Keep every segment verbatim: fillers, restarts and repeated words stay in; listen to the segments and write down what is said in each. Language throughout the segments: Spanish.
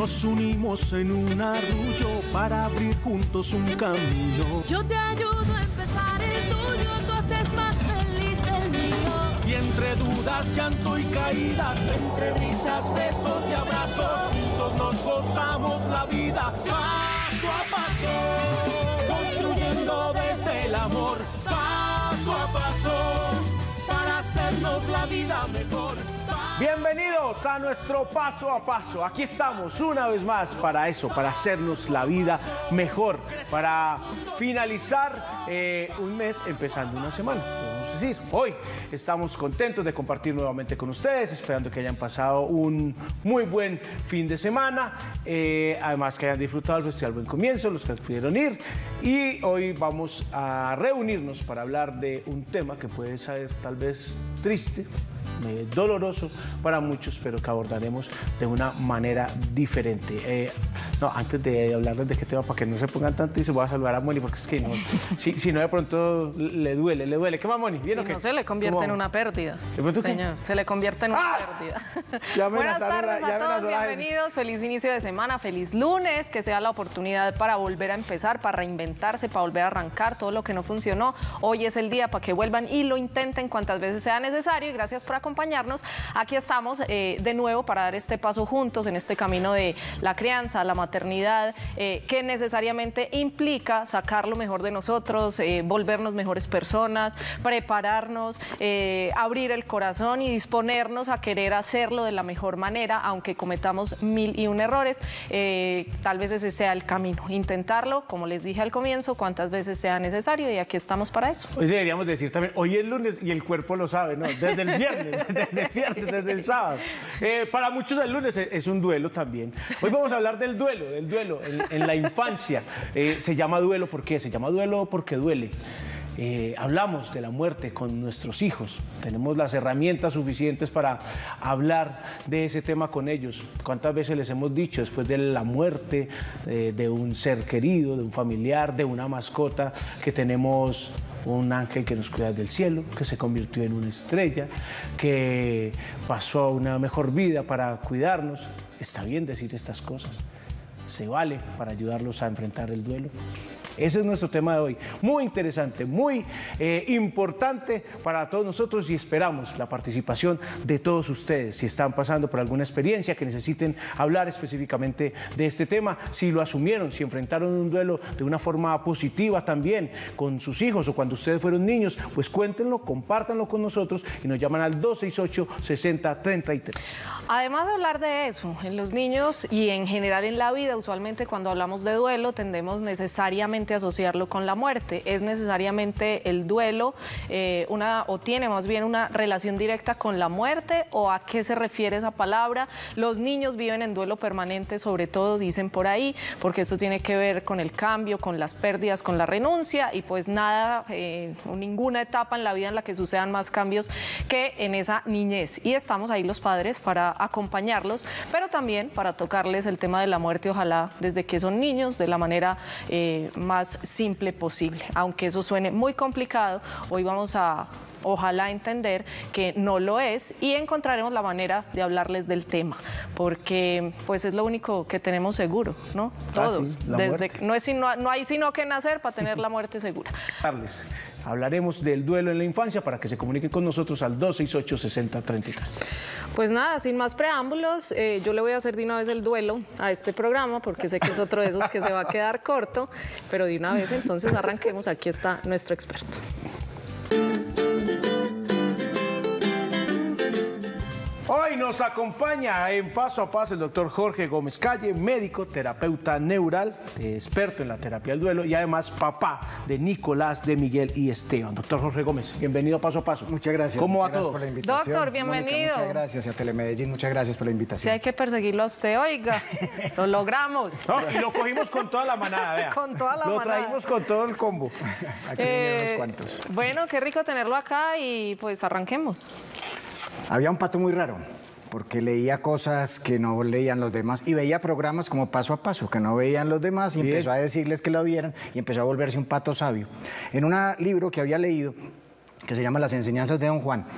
nos unimos en un arrullo para abrir juntos un camino. Yo te ayudo a empezar el tuyo, tú haces más feliz el mío. Y entre dudas, llanto y caídas, entre risas, besos y abrazos, juntos nos gozamos la vida paso a paso, construyendo desde el amor paso a paso, para hacernos la vida mejor. Bienvenidos a nuestro paso a paso. Aquí estamos una vez más para eso, para hacernos la vida mejor, para finalizar eh, un mes empezando una semana. Podemos decir, hoy estamos contentos de compartir nuevamente con ustedes, esperando que hayan pasado un muy buen fin de semana, eh, además que hayan disfrutado el Festival Buen Comienzo, los que pudieron ir, y hoy vamos a reunirnos para hablar de un tema que puede ser tal vez triste, Eh, doloroso para muchos, pero que abordaremos de una manera diferente. Eh, no, antes de hablarles de qué tema, para que no se pongan tanto, y se voy a saludar a Moni, porque es que no, si, si no de pronto le duele, le duele. ¿Qué más, Moni? ¿Bien o qué? No se le convierte ¿Cómo? en una pérdida, señor, se le convierte en una ¡Ah! pérdida. Buenas tardes la, a todos, bienvenidos, feliz inicio de semana, feliz lunes, que sea la oportunidad para volver a empezar, para reinventarse, para volver a arrancar todo lo que no funcionó. Hoy es el día para que vuelvan y lo intenten cuantas veces sea necesario, y gracias por acompañarnos. Aquí estamos eh, de nuevo para dar este paso juntos en este camino de la crianza, la maternidad, eh, que necesariamente implica sacar lo mejor de nosotros, eh, volvernos mejores personas, prepararnos, eh, abrir el corazón y disponernos a querer hacerlo de la mejor manera, aunque cometamos mil y un errores. Eh, tal vez ese sea el camino, intentarlo, como les dije al comienzo, cuantas veces sea necesario, y aquí estamos para eso. Hoy deberíamos decir también, hoy es lunes y el cuerpo lo sabe, ¿no? Desde el viernes, desde el viernes, desde el sábado. Eh, para muchos el lunes es, es un duelo también. Hoy vamos a hablar del duelo, del duelo en, en la infancia. Eh, se llama duelo, ¿por qué? Se llama duelo porque duele. Eh, hablamos de la muerte con nuestros hijos, tenemos las herramientas suficientes para hablar de ese tema con ellos. ¿Cuántas veces les hemos dicho, después de la muerte eh, de un ser querido, de un familiar, de una mascota, que tenemos un ángel que nos cuida del cielo, que se convirtió en una estrella, que pasó a una mejor vida para cuidarnos? Está bien decir estas cosas, se vale para ayudarlos a enfrentar el duelo. Ese es nuestro tema de hoy, muy interesante, muy eh, importante para todos nosotros, y esperamos la participación de todos ustedes. Si están pasando por alguna experiencia que necesiten hablar específicamente de este tema, si lo asumieron, si enfrentaron un duelo de una forma positiva también con sus hijos, o cuando ustedes fueron niños, pues cuéntenlo, compártanlo con nosotros y nos llaman al dos seis ocho, seis cero tres tres. Además de hablar de eso, en los niños y en general en la vida, usualmente cuando hablamos de duelo tendemos necesariamente asociarlo con la muerte. Es necesariamente el duelo eh, una, o tiene más bien una relación directa con la muerte, o a qué se refiere esa palabra. Los niños viven en duelo permanente, sobre todo dicen por ahí, porque esto tiene que ver con el cambio, con las pérdidas, con la renuncia, y pues nada, eh, ninguna etapa en la vida en la que sucedan más cambios que en esa niñez. Y estamos ahí los padres para acompañarlos, pero también para tocarles el tema de la muerte, ojalá desde que son niños, de la manera eh, más simple posible. Aunque eso suene muy complicado, hoy vamos a, ojalá, entender que no lo es, y encontraremos la manera de hablarles del tema, porque pues es lo único que tenemos seguro, ¿no? Todos. Ah, sí, desde que, no, es sino, no hay sino que nacer para tener la muerte segura. Hablaremos del duelo en la infancia para que se comuniquen con nosotros al dos seis ocho, seis cero tres tres. Pues nada, sin más preámbulos, eh, yo le voy a hacer de una vez el duelo a este programa, porque sé que es otro de esos que se va a quedar corto, pero de una vez entonces arranquemos. Aquí está nuestro experto. Hoy nos acompaña en Paso a Paso el doctor Jorge Gómez Calle, médico, terapeuta neural, experto en la terapia del duelo, y además papá de Nicolás, de Miguel y Esteban. Doctor Jorge Gómez, bienvenido a Paso a Paso. Muchas gracias. ¿Cómo va muchas todo? Gracias por la invitación. Doctor, bienvenido. Mónica, muchas gracias, y a Telemedellín, muchas gracias por la invitación. Si hay que perseguirlo a usted, oiga, lo logramos. No, y lo cogimos con toda la manada, vea. Con toda la lo manada. Lo traímos con todo el combo. Aquí Eh, vinieron unos cuantos. Bueno, qué rico tenerlo acá, y pues arranquemos. Había un pato muy raro, porque leía cosas que no leían los demás, y veía programas como Paso a Paso que no veían los demás, y Bien. empezó a decirles que lo vieran, y empezó a volverse un pato sabio. En un libro que había leído, que se llama Las enseñanzas de Don Juan,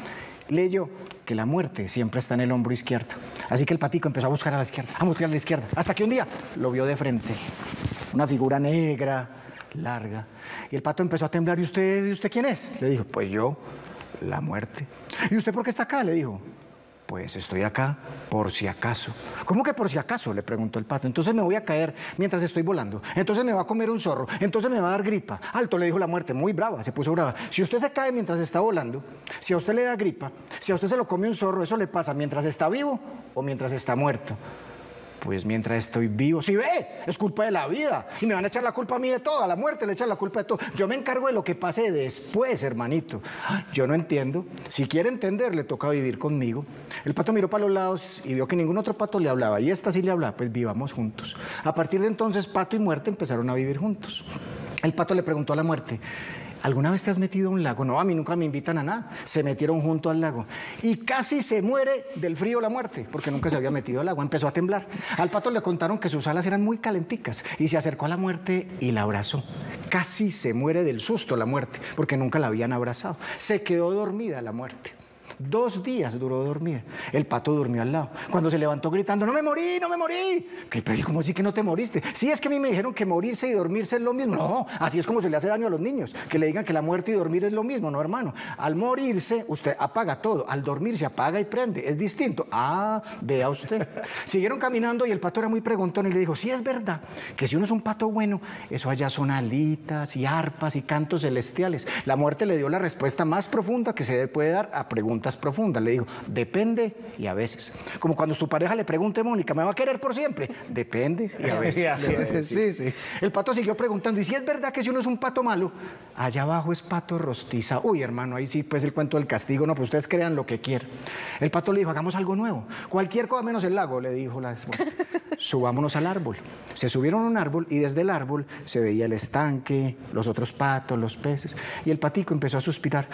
Leyó que la muerte siempre está en el hombro izquierdo. Así que el patico empezó a buscar a la izquierda, a buscar a la izquierda, hasta que un día lo vio de frente. Una figura negra, larga. Y el pato empezó a temblar. ¿Y usted, ¿y usted quién es? Le dijo, pues yo, la muerte. ¿Y usted por qué está acá? Le dijo, pues estoy acá por si acaso. ¿Cómo que por si acaso? Le preguntó el pato. Entonces me voy a caer mientras estoy volando. Entonces me va a comer un zorro. Entonces me va a dar gripa. Alto, le dijo la muerte, muy brava, se puso brava. Si usted se cae mientras está volando, si a usted le da gripa, si a usted se lo come un zorro, ¿eso le pasa mientras está vivo o mientras está muerto? Pues mientras estoy vivo. Si ve, es culpa de la vida. Y me van a echar la culpa a mí de todo. A la muerte le echan la culpa de todo. Yo me encargo de lo que pase después, hermanito. Yo no entiendo. Si quiere entender, le toca vivir conmigo. El pato miró para los lados y vio que ningún otro pato le hablaba. Y esta sí le hablaba. Pues vivamos juntos. A partir de entonces, pato y muerte empezaron a vivir juntos. El pato le preguntó a la muerte, ¿alguna vez te has metido a un lago? No, a mí nunca me invitan a nada. Se metieron junto al lago. Y casi se muere del frío la muerte, porque nunca se había metido al agua. Empezó a temblar. Al pato le contaron que sus alas eran muy calenticas y se acercó a la muerte y la abrazó. Casi se muere del susto la muerte, porque nunca la habían abrazado. Se quedó dormida la muerte. Dos días duró dormida. El pato durmió al lado. Cuando se levantó gritando, ¡no me morí, no me morí! Pero ¿cómo así que no te moriste? Sí, es que a mí me dijeron que morirse y dormirse es lo mismo. No, así es como se le hace daño a los niños, que le digan que la muerte y dormir es lo mismo. No, hermano. Al morirse, usted apaga todo. Al dormir se apaga y prende. Es distinto. Ah, vea usted. Siguieron caminando y el pato era muy preguntón y le dijo, sí es verdad que si uno es un pato bueno, eso allá son alitas y arpas y cantos celestiales. La muerte le dio la respuesta más profunda que se puede dar a preguntas profundas. Le digo, depende y a veces. Como cuando su pareja le pregunte, Mónica, ¿me va a querer por siempre? Depende y a veces. Sí, sí. El pato siguió preguntando, ¿y si es verdad que si uno es un pato malo, allá abajo es pato rostiza? Uy, hermano, ahí sí, pues el cuento del castigo, no, pues ustedes crean lo que quieran. El pato le dijo, hagamos algo nuevo. Cualquier cosa menos el lago, le dijo la subámonos al árbol. Se subieron a un árbol y desde el árbol se veía el estanque, los otros patos, los peces. Y el patico empezó a suspirar.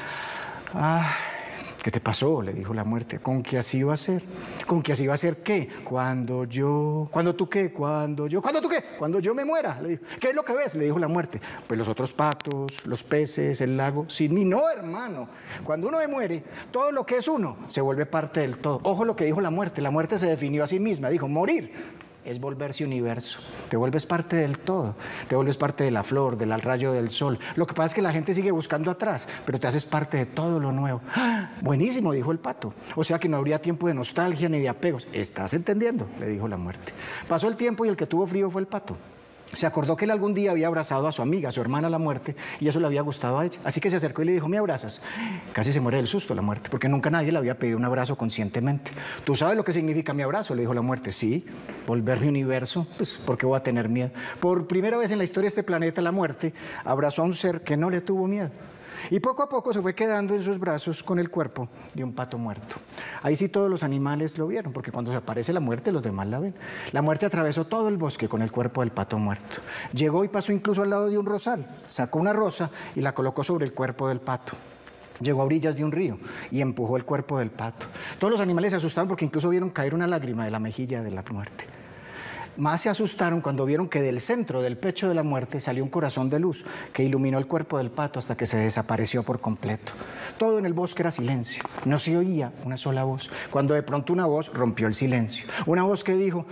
Ah, ¿qué te pasó? Le dijo la muerte. ¿Con qué así iba a ser? ¿Con qué así iba a ser qué? Cuando yo... ¿Cuándo tú qué? Cuando yo... ¿Cuándo tú qué? Cuando yo me muera. Le dijo. ¿Qué es lo que ves? Le dijo la muerte. Pues los otros patos, los peces, el lago. Sin mí. No, hermano. Cuando uno me muere, todo lo que es uno se vuelve parte del todo. Ojo lo que dijo la muerte. La muerte se definió a sí misma. Dijo, morir es volverse universo. Te vuelves parte del todo. Te vuelves parte de la flor, del rayo del sol. Lo que pasa es que la gente sigue buscando atrás, pero te haces parte de todo lo nuevo. ¡Ah! Buenísimo, dijo el pato. O sea que no habría tiempo de nostalgia ni de apegos. ¿Estás entendiendo? Le dijo la muerte. Pasó el tiempo y el que tuvo frío fue el pato. Se acordó que él algún día había abrazado a su amiga, a su hermana, la muerte, y eso le había gustado a ella. Así que se acercó y le dijo, ¿me abrazas? Casi se muere del susto la muerte, porque nunca nadie le había pedido un abrazo conscientemente. ¿Tú sabes lo que significa mi abrazo? Le dijo la muerte. Sí, volver mi universo. Pues, ¿por qué voy a tener miedo? Por primera vez en la historia de este planeta, la muerte abrazó a un ser que no le tuvo miedo. Y poco a poco se fue quedando en sus brazos con el cuerpo de un pato muerto. Ahí sí todos los animales lo vieron, porque cuando se aparece la muerte, los demás la ven. La muerte atravesó todo el bosque con el cuerpo del pato muerto. Llegó y pasó incluso al lado de un rosal. Sacó una rosa y la colocó sobre el cuerpo del pato. Llegó a orillas de un río y empujó el cuerpo del pato. Todos los animales se asustaron porque incluso vieron caer una lágrima de la mejilla de la muerte. Más se asustaron cuando vieron que del centro del pecho de la muerte salió un corazón de luz que iluminó el cuerpo del pato hasta que se desapareció por completo. Todo en el bosque era silencio, no se oía una sola voz, cuando de pronto una voz rompió el silencio. Una voz que dijo,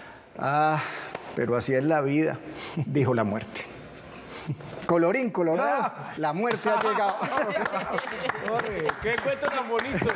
ah, pero así es la vida, dijo la muerte. Colorín colorado, la muerte ha llegado. Jorge, qué cuento tan bonito.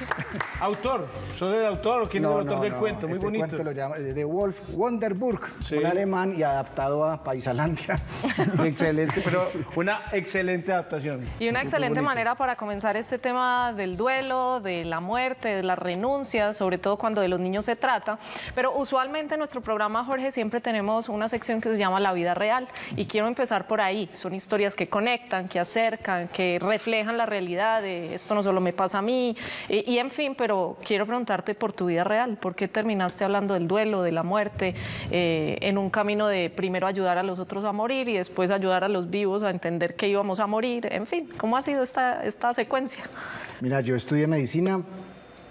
Autor, ¿sos el autor o quién no, es el autor no, del no. cuento? Muy este bonito. Cuento lo llama de Wolf Wonderburg, sí. Un alemán y adaptado a Paisalandia. Excelente, pero una excelente adaptación. Y una excelente manera para comenzar este tema del duelo, de la muerte, de las renuncias, sobre todo cuando de los niños se trata. Pero usualmente en nuestro programa, Jorge, siempre tenemos una sección que se llama La Vida Real. Y quiero empezar por ahí. Son historias que conectan, que acercan, que reflejan la realidad de esto no solo me pasa a mí, y, y en fin, pero quiero preguntarte por tu vida real. ¿Por qué terminaste hablando del duelo, de la muerte, eh, en un camino de primero ayudar a los otros a morir y después ayudar a los vivos a entender que íbamos a morir? En fin, ¿cómo ha sido esta, esta secuencia? Mira, yo estudié medicina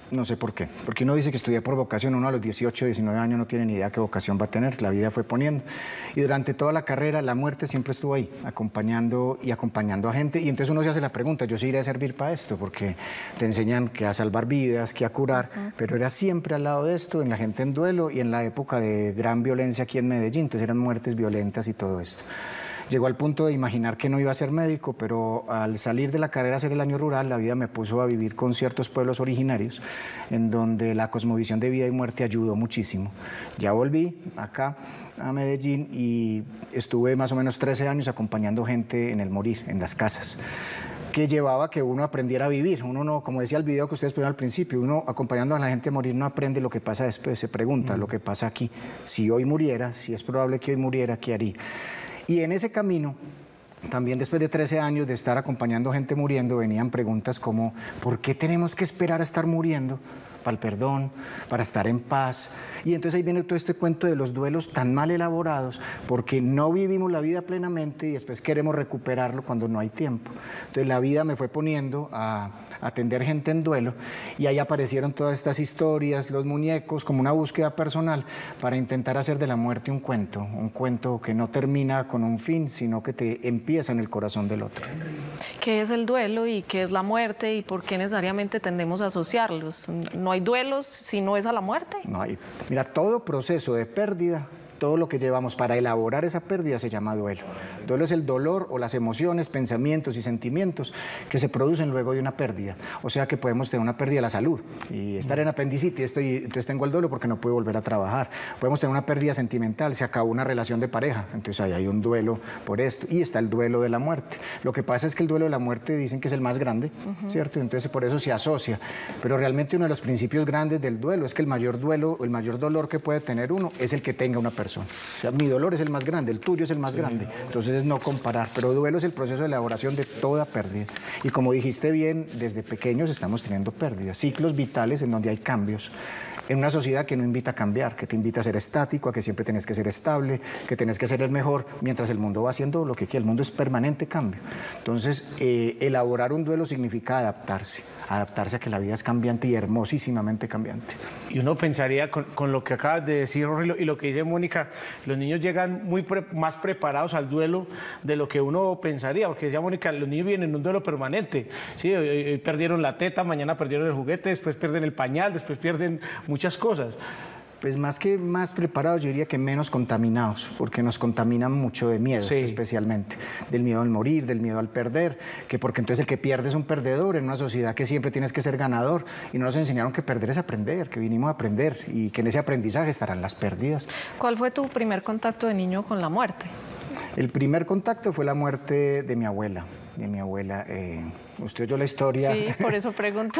No sé por qué, porque uno dice que estudié por vocación, uno a los dieciocho, diecinueve años no tiene ni idea qué vocación va a tener, la vida fue poniendo. Y durante toda la carrera la muerte siempre estuvo ahí, acompañando y acompañando a gente. Y entonces uno se hace la pregunta, yo sí iré a servir para esto, porque te enseñan que a salvar vidas, que a curar, uh-huh. pero era siempre al lado de esto, en la gente en duelo y en la época de gran violencia aquí en Medellín, entonces eran muertes violentas y todo esto. Llegó al punto de imaginar que no iba a ser médico, pero al salir de la carrera a hacer el año rural, la vida me puso a vivir con ciertos pueblos originarios, en donde la cosmovisión de vida y muerte ayudó muchísimo. Ya volví acá a Medellín y estuve más o menos trece años acompañando gente en el morir, en las casas, que llevaba a que uno aprendiera a vivir. Uno no, como decía el video que ustedes pusieron al principio, uno acompañando a la gente a morir no aprende lo que pasa después, se pregunta mm. lo que pasa aquí. Si hoy muriera, si es probable que hoy muriera, ¿qué haría? Y en ese camino, también después de trece años de estar acompañando gente muriendo, venían preguntas como, ¿por qué tenemos que esperar a estar muriendo? Para el perdón, para estar en paz. Y entonces ahí viene todo este cuento de los duelos tan mal elaborados, porque no vivimos la vida plenamente y después queremos recuperarlo cuando no hay tiempo. Entonces la vida me fue poniendo a atender gente en duelo y ahí aparecieron todas estas historias, los muñecos, como una búsqueda personal para intentar hacer de la muerte un cuento, un cuento que no termina con un fin, sino que te empieza en el corazón del otro. ¿Qué es el duelo y qué es la muerte y por qué necesariamente tendemos a asociarlos? ¿No hay duelos si no es a la muerte? No hay. Mira, todo proceso de pérdida, todo lo que llevamos para elaborar esa pérdida se llama duelo. Duelo es el dolor o las emociones, pensamientos y sentimientos que se producen luego de una pérdida. O sea que podemos tener una pérdida de la salud y estar en apendicitis, estoy, entonces tengo el duelo porque no puedo volver a trabajar. Podemos tener una pérdida sentimental, se acabó una relación de pareja, entonces ahí hay un duelo por esto. Y está el duelo de la muerte. Lo que pasa es que el duelo de la muerte dicen que es el más grande, uh-huh. ¿cierto? Entonces por eso se asocia. Pero realmente uno de los principios grandes del duelo es que el mayor duelo, el mayor dolor que puede tener uno es el que tenga una persona. O sea, mi dolor es el más grande, el tuyo es el más sí. grande. Entonces es no comparar, pero duelo es el proceso de elaboración de toda pérdida. Y como dijiste bien, desde pequeños estamos teniendo pérdidas, ciclos vitales en donde hay cambios. En una sociedad que no invita a cambiar, que te invita a ser estático, a que siempre tenés que ser estable, que tenés que ser el mejor, mientras el mundo va haciendo lo que quiere. El mundo es permanente cambio. Entonces, eh, elaborar un duelo significa adaptarse, adaptarse a que la vida es cambiante y hermosísimamente cambiante. Y uno pensaría, con, con lo que acabas de decir, Jorge, y lo que dice Mónica, los niños llegan muy pre, más preparados al duelo de lo que uno pensaría, porque decía Mónica, los niños vienen en un duelo permanente. ¿Sí? Hoy, hoy perdieron la teta, mañana perdieron el juguete, después pierden el pañal, después pierden muchas cosas. Pues más que más preparados, yo diría que menos contaminados, porque nos contaminan mucho de miedo, sí. especialmente. Del miedo al morir, del miedo al perder, que porque entonces el que pierde es un perdedor en una sociedad que siempre tienes que ser ganador. Y no nos enseñaron que perder es aprender, que vinimos a aprender y que en ese aprendizaje estarán las pérdidas. ¿Cuál fue tu primer contacto de niño con la muerte? El primer contacto fue la muerte de mi abuela. De mi abuela, eh, usted oyó la historia. Sí, por eso pregunto.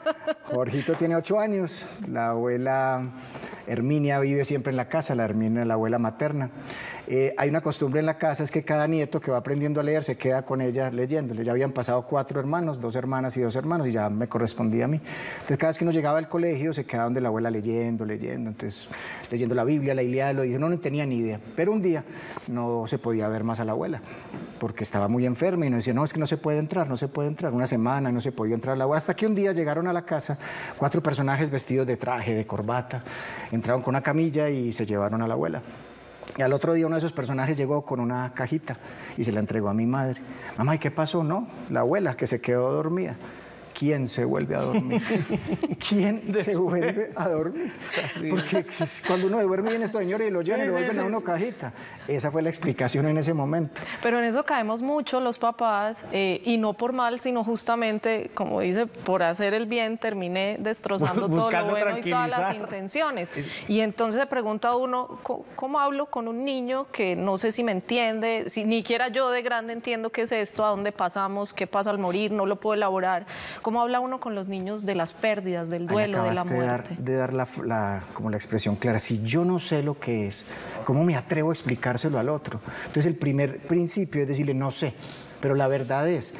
Jorgito tiene ocho años, la abuela Herminia vive siempre en la casa, la Herminia es la abuela materna. Eh, hay una costumbre en la casa, es que cada nieto que va aprendiendo a leer se queda con ella leyéndole. Ya habían pasado cuatro hermanos, dos hermanas y dos hermanos, y ya me correspondía a mí. Entonces cada vez que uno llegaba al colegio se quedaba donde la abuela leyendo, leyendo, entonces leyendo la Biblia, la Ilíada, lo dije, no, no tenía ni idea. Pero un día no se podía ver más a la abuela, porque estaba muy enferma y nos decía, no, es que no se puede entrar, no se puede entrar. Una semana no se podía entrar a la abuela, hasta que un día llegaron a la casa cuatro personajes vestidos de traje, de corbata, entraron con una camilla y se llevaron a la abuela. Y al otro día uno de esos personajes llegó con una cajita y se la entregó a mi madre. Mamá, ¿y qué pasó? No, la abuela que se quedó dormida. ¿Quién se vuelve a dormir? ¿Quién se vuelve a dormir? Porque cuando uno duerme viene estos señores y lo llevan y lo vuelven a uno cajita. Esa fue la explicación en ese momento. Pero en eso caemos mucho los papás, eh, y no por mal, sino justamente, como dice, por hacer el bien terminé destrozando todo lo bueno y todas las intenciones. Y entonces se pregunta uno, ¿cómo, cómo hablo con un niño que no sé si me entiende? Si ni siquiera yo de grande entiendo qué es esto, a dónde pasamos, qué pasa al morir, no lo puedo elaborar. ¿Cómo habla uno con los niños de las pérdidas, del duelo, de la muerte? De dar, de dar la, la, como la expresión clara. Si yo no sé lo que es, ¿cómo me atrevo a explicárselo al otro? Entonces el primer principio es decirle no sé, pero la verdad es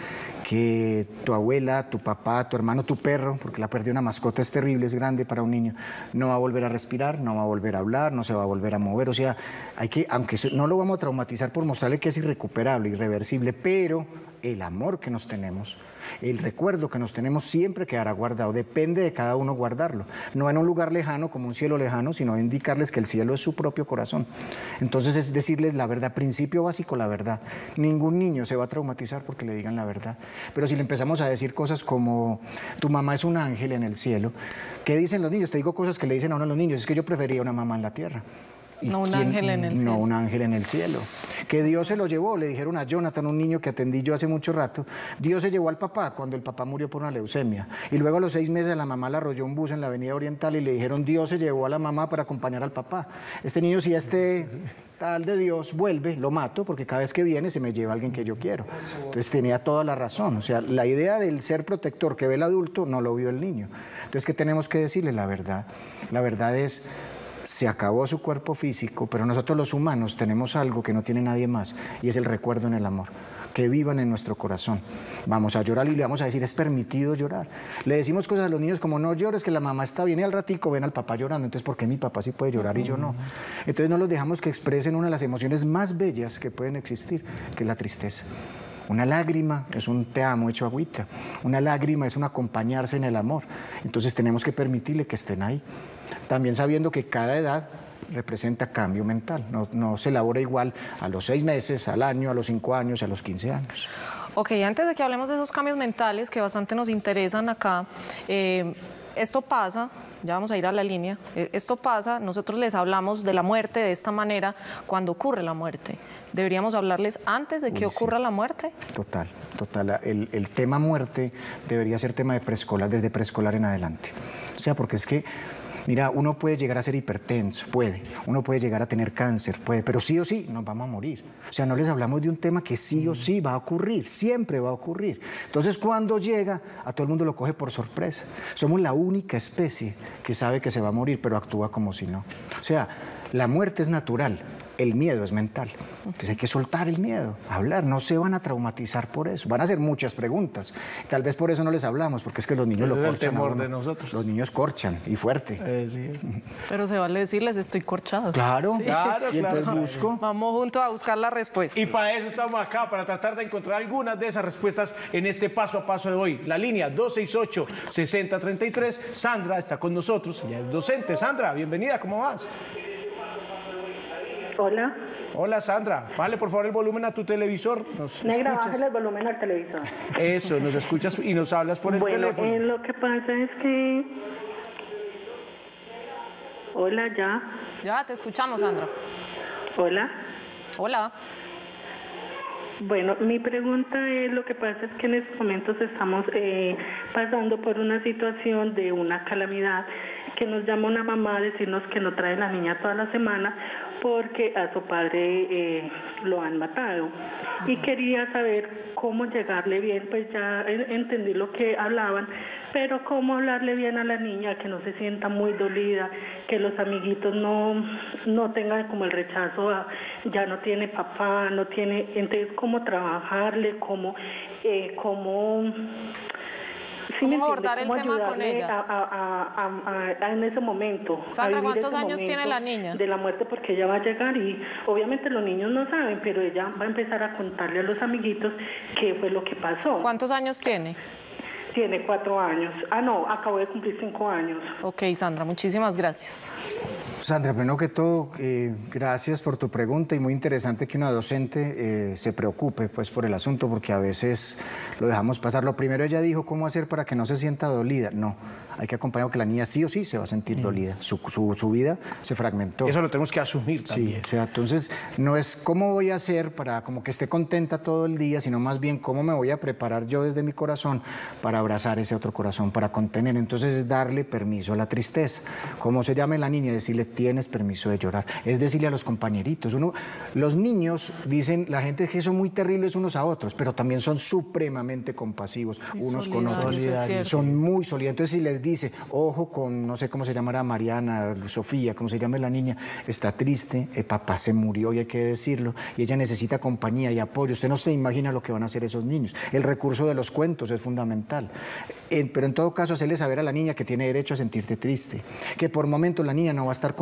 que tu abuela, tu papá, tu hermano, tu perro, porque la pérdida de una mascota es terrible, es grande para un niño, no va a volver a respirar, no va a volver a hablar, no se va a volver a mover. O sea, hay que, aunque no lo vamos a traumatizar por mostrarle que es irrecuperable, irreversible, pero el amor que nos tenemos, el recuerdo que nos tenemos siempre quedará guardado. Depende de cada uno guardarlo. No en un lugar lejano, como un cielo lejano, sino indicarles que el cielo es su propio corazón. Entonces es decirles la verdad, principio básico, la verdad. Ningún niño se va a traumatizar porque le digan la verdad. Pero si le empezamos a decir cosas como, tu mamá es un ángel en el cielo, ¿qué dicen los niños? Te digo cosas que le dicen a uno a los niños, es que yo prefería una mamá en la tierra. No un quién? ángel en el cielo. No un ángel en el cielo. Que Dios se lo llevó, le dijeron a Jonathan, un niño que atendí yo hace mucho rato, Dios se llevó al papá cuando el papá murió por una leucemia. Y luego a los seis meses la mamá la arrolló un bus en la avenida Oriental y le dijeron, Dios se llevó a la mamá para acompañar al papá. Este niño, si este tal de Dios vuelve, lo mato, porque cada vez que viene se me lleva a alguien que yo quiero. Entonces tenía toda la razón. O sea, la idea del ser protector que ve el adulto no lo vio el niño. Entonces, ¿qué tenemos que decirle? La verdad. La verdad es, se acabó su cuerpo físico, pero nosotros los humanos tenemos algo que no tiene nadie más, y es el recuerdo en el amor. Que vivan en nuestro corazón. Vamos a llorar y le vamos a decir, es permitido llorar. Le decimos cosas a los niños como, no llores, que la mamá está bien, y al ratico ven al papá llorando. Entonces, ¿por qué mi papá sí puede llorar y yo no? Entonces no los dejamos que expresen una de las emociones más bellas que pueden existir, que es la tristeza. Una lágrima es un te amo hecho agüita. Una lágrima es un acompañarse en el amor. Entonces tenemos que permitirle que estén ahí. También sabiendo que cada edad representa cambio mental. No, no se elabora igual a los seis meses, al año, a los cinco años, a los quince años. Ok, antes de que hablemos de esos cambios mentales que bastante nos interesan acá, eh, esto pasa, ya vamos a ir a la línea, eh, esto pasa, nosotros les hablamos de la muerte de esta manera cuando ocurre la muerte. ¿Deberíamos hablarles antes de que Uy, ocurra sí. la muerte? Total, total. El, el tema muerte debería ser tema de preescolar, desde preescolar en adelante. O sea, porque es que, mira, uno puede llegar a ser hipertenso, puede. Uno puede llegar a tener cáncer, puede. Pero sí o sí nos vamos a morir. O sea, no les hablamos de un tema que sí o sí va a ocurrir, siempre va a ocurrir. Entonces, cuando llega, a todo el mundo lo coge por sorpresa. Somos la única especie que sabe que se va a morir, pero actúa como si no. O sea, la muerte es natural. El miedo es mental. Entonces hay que soltar el miedo, hablar, no se van a traumatizar por eso. Van a hacer muchas preguntas. Tal vez por eso no les hablamos, porque es que los niños Ese lo es el corchan. temor a uno. de nosotros. Los niños corchan, y fuerte. Eh, sí. Pero se vale decirles, estoy corchado. Claro, Sí. Claro, y entonces claro. busco. Vamos juntos a buscar la respuesta. Y para eso estamos acá, para tratar de encontrar algunas de esas respuestas en este paso a paso de hoy. La línea dos seis ocho, seis cero tres tres. Sandra está con nosotros, ella es docente. Sandra, bienvenida, ¿cómo vas? Hola. Hola, Sandra. Bájale por favor el volumen a tu televisor. Nos Negra, escuchas. bájale el volumen al televisor. Eso, nos escuchas y nos hablas por el Bueno, teléfono. eh, lo que pasa es que... Hola, ya. Ya, te escuchamos, Sandra. Hola. Hola. Bueno, mi pregunta es, lo que pasa es que en estos momentos estamos eh, pasando por una situación de una calamidad, que nos llama una mamá a decirnos que no trae la niña toda la semana porque a su padre eh, lo han matado. Y quería saber cómo llegarle bien, pues ya entendí lo que hablaban, pero cómo hablarle bien a la niña, que no se sienta muy dolida, que los amiguitos no, no tengan como el rechazo a ya no tiene papá, no tiene, entonces cómo trabajarle, cómo, eh, cómo, ¿sí ¿Cómo me entiende? abordar el ¿Cómo tema con ayudarle ella? A, a, a, a, a, en ese momento. a Sandra, vivir ¿cuántos ese años tiene momento la niña? De la muerte, porque ella va a llegar y obviamente los niños no saben, pero ella va a empezar a contarle a los amiguitos qué fue lo que pasó. ¿Cuántos años tiene? Tiene cuatro años. Ah, no, acabo de cumplir cinco años. Ok, Sandra, muchísimas gracias. Sandra, primero que todo, eh, gracias por tu pregunta, y muy interesante que una docente eh, se preocupe pues, por el asunto, porque a veces lo dejamos pasar. Lo primero, ella dijo cómo hacer para que no se sienta dolida. No, hay que acompañar que la niña sí o sí se va a sentir mm. dolida. Su, su, su vida se fragmentó. Eso lo tenemos que asumir también. Sí, o sea, entonces no es cómo voy a hacer para como que esté contenta todo el día, sino más bien cómo me voy a preparar yo desde mi corazón para abrazar ese otro corazón, para contener. Entonces es darle permiso a la tristeza. Como se llame la niña, decirle tienes permiso de llorar. Es decirle a los compañeritos. Uno, los niños dicen, la gente es que son muy terribles unos a otros, pero también son supremamente compasivos Y unos con otros. solidarios, es cierto. Son muy solidarios. Entonces si les dice, ojo con, no sé cómo se llamará, Mariana, Sofía, cómo se llame la niña, está triste, el papá se murió y hay que decirlo, y ella necesita compañía y apoyo. Usted no se imagina lo que van a hacer esos niños. El recurso de los cuentos es fundamental. En, pero en todo caso, hacerle saber a la niña que tiene derecho a sentirte triste, que por momentos la niña no va a estar contigo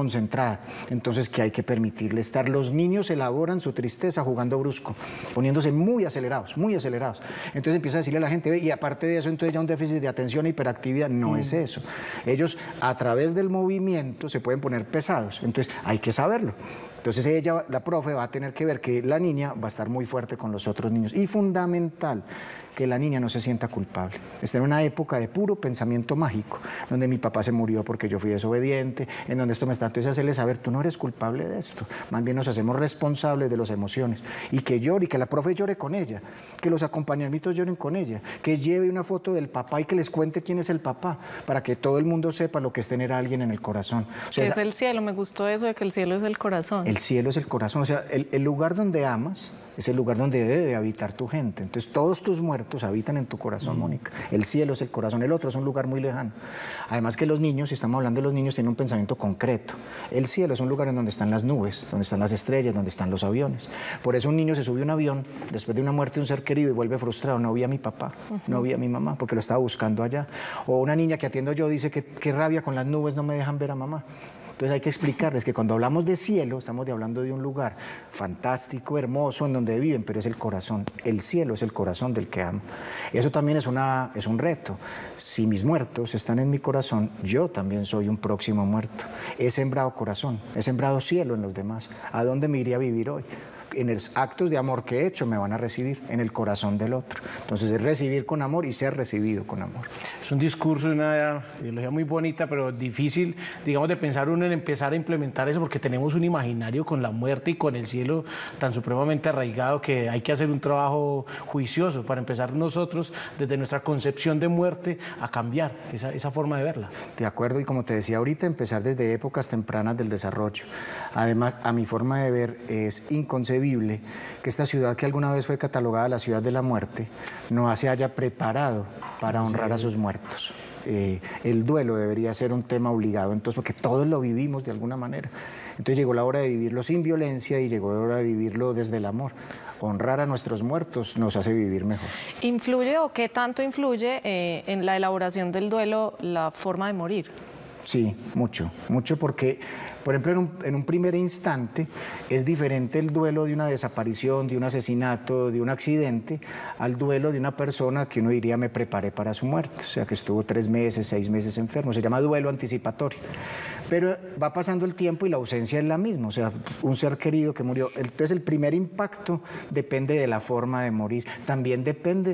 concentrada. Entonces, que hay que permitirle estar. Los niños elaboran su tristeza jugando brusco, poniéndose muy acelerados, muy acelerados. Entonces empieza a decirle a la gente, y aparte de eso, entonces ya un déficit de atención e hiperactividad. No mm. es eso. Ellos, a través del movimiento, se pueden poner pesados. Entonces, hay que saberlo. Entonces ella, la profe, va a tener que ver que la niña va a estar muy fuerte con los otros niños. Y fundamental, que la niña no se sienta culpable. Está en una época de puro pensamiento mágico, donde mi papá se murió porque yo fui desobediente, en donde esto me está... Entonces hacerle saber, tú no eres culpable de esto. Más bien nos hacemos responsables de las emociones. Y que llore, y que la profe llore con ella, que los acompañamientos lloren con ella, que lleve una foto del papá y que les cuente quién es el papá, para que todo el mundo sepa lo que es tener a alguien en el corazón. O sea, es el cielo, me gustó eso de que el cielo es el corazón. El cielo es el corazón, o sea, el, el lugar donde amas es el lugar donde debe habitar tu gente. Entonces todos tus muertos habitan en tu corazón, mm. Mónica. El cielo es el corazón, el otro es un lugar muy lejano. Además que los niños, si estamos hablando de los niños, tienen un pensamiento concreto. El cielo es un lugar en donde están las nubes, donde están las estrellas, donde están los aviones. Por eso un niño se sube a un avión después de una muerte de un ser querido y vuelve frustrado. No vi a mi papá, uh-huh. no vi a mi mamá, porque lo estaba buscando allá. O una niña que atiendo yo dice que qué rabia con las nubes, no me dejan ver a mamá. Entonces hay que explicarles que cuando hablamos de cielo, estamos hablando de un lugar fantástico, hermoso, en donde viven, pero es el corazón. El cielo es el corazón del que ama. Eso también es, una, es un reto. Si mis muertos están en mi corazón, yo también soy un próximo muerto. He sembrado corazón, he sembrado cielo en los demás. ¿A dónde me iría a vivir hoy? En los actos de amor que he hecho me van a recibir en el corazón del otro. Entonces es recibir con amor y ser recibido con amor. Es un discurso, una ideología muy bonita, pero difícil, digamos, de pensar uno en empezar a implementar eso, porque tenemos un imaginario con la muerte y con el cielo tan supremamente arraigado que hay que hacer un trabajo juicioso para empezar nosotros, desde nuestra concepción de muerte, a cambiar esa, esa forma de verla. De acuerdo, y como te decía ahorita, empezar desde épocas tempranas del desarrollo. Además, a mi forma de ver, es inconcebible que esta ciudad, que alguna vez fue catalogada la ciudad de la muerte, no se haya preparado para honrar a sus muertos. Eh, el duelo debería ser un tema obligado, entonces, porque todos lo vivimos de alguna manera. Entonces llegó la hora de vivirlo sin violencia y llegó la hora de vivirlo desde el amor. Honrar a nuestros muertos nos hace vivir mejor. ¿Influye o qué tanto influye eh, en la elaboración del duelo la forma de morir? Sí, mucho, mucho porque, por ejemplo, en un, en un primer instante es diferente el duelo de una desaparición, de un asesinato, de un accidente, al duelo de una persona que uno diría me preparé para su muerte, o sea, que estuvo tres meses, seis meses enfermo, se llama duelo anticipatorio. Pero va pasando el tiempo y la ausencia es la misma, o sea, un ser querido que murió. Entonces el primer impacto depende de la forma de morir, también depende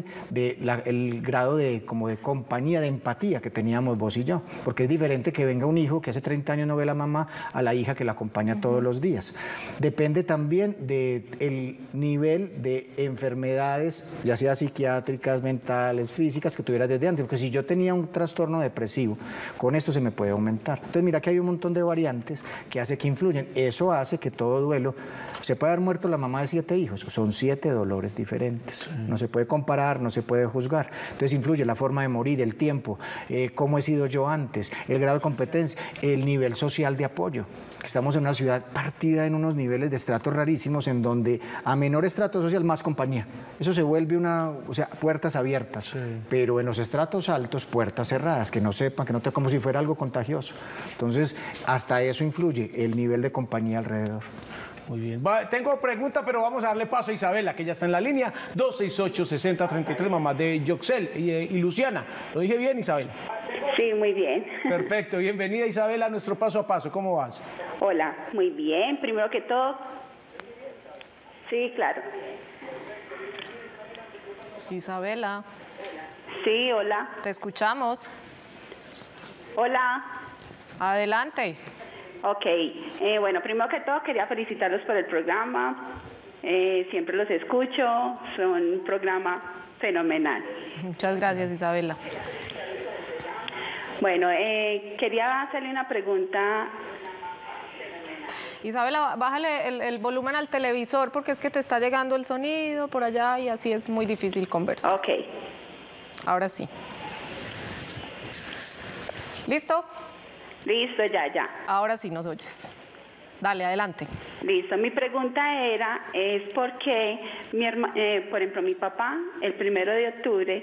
del grado de, como de compañía, de empatía que teníamos vos y yo, porque es diferente que venga un hijo que hace treinta años no ve a la mamá a la hija que la acompaña uh-huh. todos los días. Depende también del nivel de enfermedades, ya sea psiquiátricas, mentales, físicas, que tuvieras desde antes, porque si yo tenía un trastorno depresivo, con esto se me puede aumentar. Entonces mira que hay un montón de variantes que hace que influyen. Eso hace que todo duelo, se puede haber muerto la mamá de siete hijos, son siete dolores diferentes, sí. no se puede comparar, no se puede juzgar. Entonces influye la forma de morir, el tiempo, eh, cómo he sido yo antes, el grado de competencia, el nivel social de apoyo. Estamos en una ciudad partida en unos niveles de estratos rarísimos, en donde a menor estrato social más compañía. Eso se vuelve una, o sea, puertas abiertas, sí. pero en los estratos altos puertas cerradas, que no sepan, que no te, como si fuera algo contagioso. Entonces, hasta eso influye el nivel de compañía alrededor. Muy bien. Va, tengo pregunta, pero vamos a darle paso a Isabela, que ya está en la línea. dos seis ocho, seis cero tres tres, mamá de Yoxel y, y Luciana. ¿Lo dije bien, Isabela? Sí, muy bien. Perfecto. Bienvenida, Isabela, a nuestro paso a paso. ¿Cómo vas? Hola, muy bien. Primero que todo... Sí, claro. Isabela. Sí, hola. Te escuchamos. Hola. Adelante. Ok, eh, bueno, primero que todo quería felicitarlos por el programa, eh, siempre los escucho, son un programa fenomenal. Muchas gracias, Isabela. Bueno, eh, quería hacerle una pregunta. Isabela, bájale el, el volumen al televisor porque es que te está llegando el sonido por allá y así es muy difícil conversar. Ok. Ahora sí. ¿Listo? Listo, ya, ya. Ahora sí nos oyes. Dale, adelante. Listo, mi pregunta era, es por qué, mi herma, eh, por ejemplo, mi papá, el primero de octubre,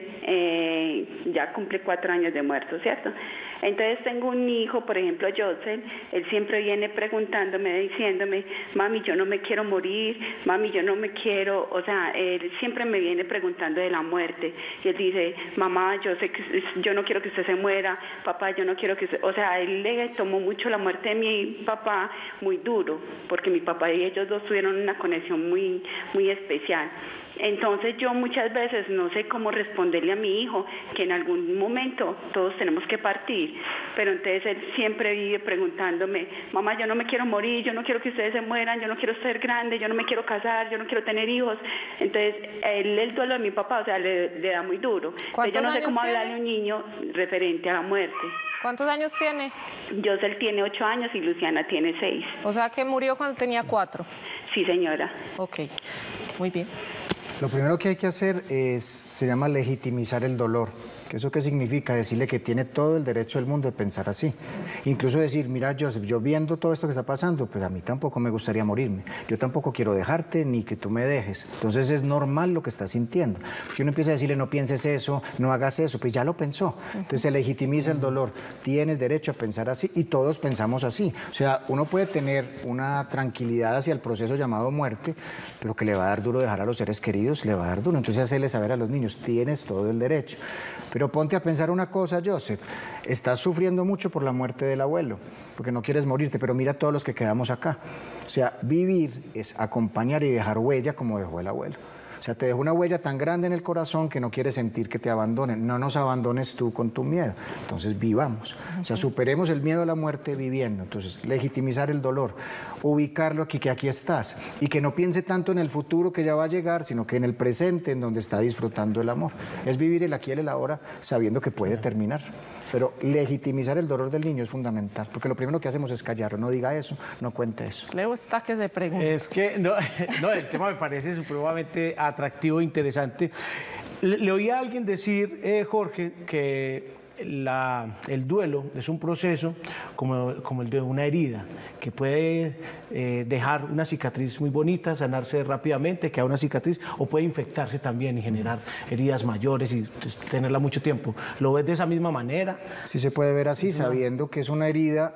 eh, ya cumple cuatro años de muerto, ¿cierto? Entonces tengo un hijo, por ejemplo, Joseph, él siempre viene preguntándome, diciéndome, mami, yo no me quiero morir, mami, yo no me quiero, o sea, él siempre me viene preguntando de la muerte, y él dice, mamá, yo sé que yo no quiero que usted se muera, papá, yo no quiero que usted, o sea, él le tomó mucho la muerte de mi papá muy duro, porque mi papá y ellos dos tuvieron una conexión muy, muy especial. Entonces yo muchas veces no sé cómo responderle a mi hijo que en algún momento todos tenemos que partir, pero entonces él siempre vive preguntándome, mamá, yo no me quiero morir, yo no quiero que ustedes se mueran, yo no quiero ser grande, yo no me quiero casar, yo no quiero tener hijos. Entonces él, el duelo de mi papá, o sea, le, le da muy duro. Entonces, yo no sé cómo hablarle a un niño referente a la muerte. ¿Cuántos años tiene? José tiene ocho años y Luciana tiene seis. O sea que murió cuando tenía cuatro. Sí, señora. Ok, muy bien. Lo primero que hay que hacer es, se llama legitimizar el dolor. ¿Eso qué significa? Decirle que tiene todo el derecho del mundo de pensar así. Incluso decir, mira, Joseph, yo viendo todo esto que está pasando, pues a mí tampoco me gustaría morirme. Yo tampoco quiero dejarte ni que tú me dejes. Entonces es normal lo que estás sintiendo. Porque uno empieza a decirle, no pienses eso, no hagas eso, pues ya lo pensó. Entonces se legitimiza el dolor. Tienes derecho a pensar así y todos pensamos así. O sea, uno puede tener una tranquilidad hacia el proceso llamado muerte, pero que le va a dar duro dejar a los seres queridos, le va a dar duro. Entonces hacerle saber a los niños, tienes todo el derecho. Pero ponte a pensar una cosa, Joseph, estás sufriendo mucho por la muerte del abuelo, porque no quieres morirte, pero mira todos los que quedamos acá. O sea, vivir es acompañar y dejar huella como dejó el abuelo. O sea, te dejó una huella tan grande en el corazón que no quieres sentir que te abandonen. No nos abandones tú con tu miedo. Entonces, vivamos. O sea, superemos el miedo a la muerte viviendo. Entonces, legitimizar el dolor, ubicarlo aquí, que aquí estás. Y que no piense tanto en el futuro que ya va a llegar, sino que en el presente, en donde está disfrutando el amor. Es vivir el aquí y el ahora sabiendo que puede terminar. Pero legitimizar el dolor del niño es fundamental, porque lo primero que hacemos es callarlo. No diga eso, no cuente eso. Leo está que se pregunta. Es que, no, no el tema me parece supremamente atractivo e interesante. Le, le oí a alguien decir, eh, Jorge, que la, el duelo es un proceso como, como el de una herida, que puede eh, dejar una cicatriz muy bonita, sanarse rápidamente, queda una cicatriz, o puede infectarse también y generar heridas mayores y pues, tenerla mucho tiempo. ¿Lo ves de esa misma manera? Sí se puede ver así, sabiendo que es una herida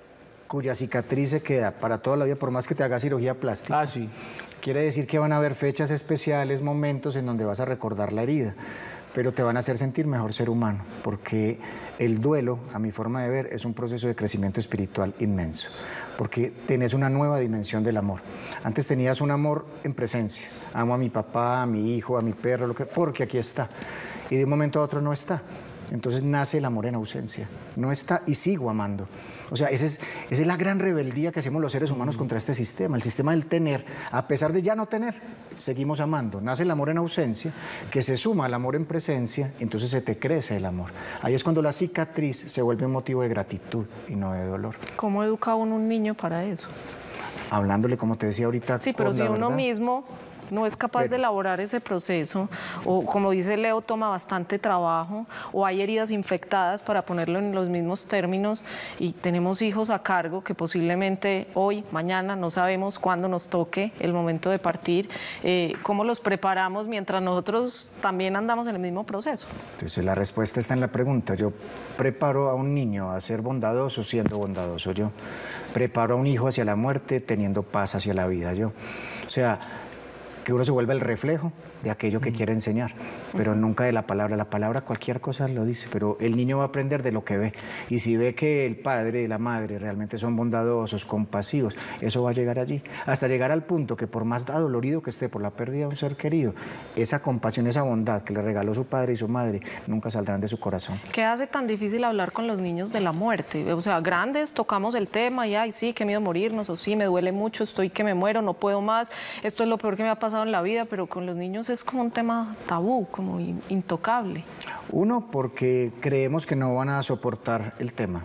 cuya cicatriz se queda para toda la vida, por más que te haga cirugía plástica. Ah, sí. Quiere decir que van a haber fechas especiales, momentos en donde vas a recordar la herida, pero te van a hacer sentir mejor ser humano, porque el duelo, a mi forma de ver, es un proceso de crecimiento espiritual inmenso, porque tenés una nueva dimensión del amor. Antes tenías un amor en presencia, amo a mi papá, a mi hijo, a mi perro, lo que, porque aquí está, y de un momento a otro no está. Entonces nace el amor en ausencia, no está y sigo amando. O sea, esa es, esa es la gran rebeldía que hacemos los seres humanos contra este sistema, el sistema del tener, a pesar de ya no tener, seguimos amando. Nace el amor en ausencia, que se suma al amor en presencia, entonces se te crece el amor. Ahí es cuando la cicatriz se vuelve un motivo de gratitud y no de dolor. ¿Cómo educa uno un niño para eso? Hablándole, como te decía ahorita. Sí, pero si uno verdad, mismo no es capaz Pero, de elaborar ese proceso, o como dice Leo, toma bastante trabajo, o hay heridas infectadas, para ponerlo en los mismos términos, y tenemos hijos a cargo que posiblemente hoy, mañana, no sabemos cuándo nos toque el momento de partir, eh, ¿cómo los preparamos mientras nosotros también andamos en el mismo proceso? Entonces la respuesta está en la pregunta. Yo preparo a un niño a ser bondadoso siendo bondadoso yo. Preparo a un hijo hacia la muerte teniendo paz hacia la vida yo. O sea, que uno se vuelve el reflejo de aquello que quiere enseñar, pero nunca de la palabra. La palabra cualquier cosa lo dice, pero el niño va a aprender de lo que ve. Y si ve que el padre y la madre realmente son bondadosos, compasivos, eso va a llegar allí, hasta llegar al punto que por más adolorido que esté por la pérdida de un ser querido, esa compasión, esa bondad que le regaló su padre y su madre, nunca saldrán de su corazón. ¿Qué hace tan difícil hablar con los niños de la muerte? O sea, grandes, tocamos el tema y, ay, sí, qué miedo morirnos, o sí, me duele mucho, estoy que me muero, no puedo más, esto es lo peor que me ha pasado en la vida, pero con los niños es como un tema tabú, como intocable. Uno, porque creemos que no van a soportar el tema.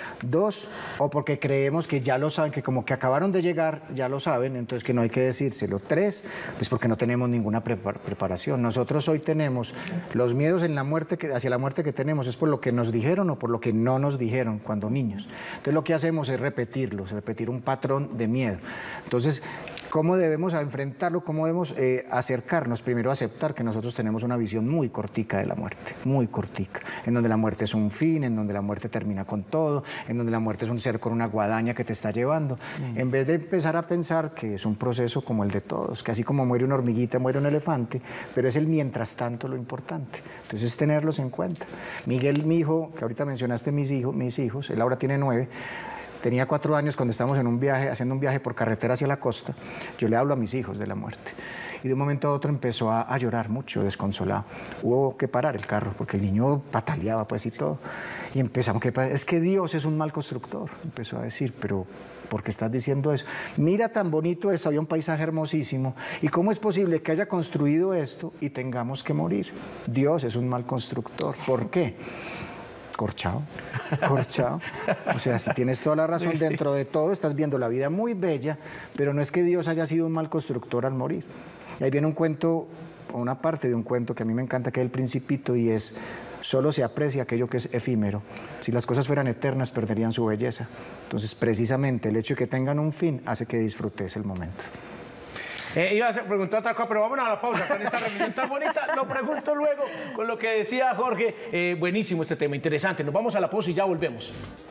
Dos, o porque creemos que ya lo saben, que como que acabaron de llegar, ya lo saben, entonces que no hay que decírselo. Tres, pues porque no tenemos ninguna prepar- preparación. Nosotros hoy tenemos los miedos en la muerte que, hacia la muerte que tenemos, es por lo que nos dijeron o por lo que no nos dijeron cuando niños. Entonces lo que hacemos es repetirlos, repetir un patrón de miedo. Entonces, ¿cómo debemos enfrentarlo? ¿Cómo debemos eh, acercarnos? Primero, aceptar que nosotros tenemos una visión muy cortica de la muerte, muy cortica, en donde la muerte es un fin, en donde la muerte termina con todo, en donde la muerte es un ser con una guadaña que te está llevando, mm. en vez de empezar a pensar que es un proceso como el de todos, que así como muere una hormiguita, muere un elefante, pero es el mientras tanto lo importante. Entonces, es tenerlos en cuenta. Miguel, mi hijo, que ahorita mencionaste mis hijos, mis hijos, él ahora tiene nueve, tenía cuatro años cuando estábamos en un viaje, haciendo un viaje por carretera hacia la costa. Yo le hablo a mis hijos de la muerte. Y de un momento a otro empezó a, a llorar mucho, desconsolado. Hubo que parar el carro porque el niño pataleaba pues y todo. Y empezamos, que es que Dios es un mal constructor, empezó a decir, pero ¿por qué estás diciendo eso? Mira tan bonito esto, había un paisaje hermosísimo. ¿Y cómo es posible que haya construido esto y tengamos que morir? Dios es un mal constructor. ¿Por qué? Corchado, corchado. O sea, si tienes toda la razón, dentro de todo estás viendo la vida muy bella, pero no es que Dios haya sido un mal constructor al morir. Y ahí viene un cuento, o una parte de un cuento que a mí me encanta, que es El Principito, y es: solo se aprecia aquello que es efímero. Si las cosas fueran eternas, perderían su belleza. Entonces, precisamente, el hecho de que tengan un fin hace que disfrutes el momento. Eh, iba a hacer, preguntar otra cosa, pero vámonos a la pausa con esta reunión tan bonita. Lo pregunto luego con lo que decía Jorge. Eh, buenísimo este tema, interesante. Nos vamos a la pausa y ya volvemos.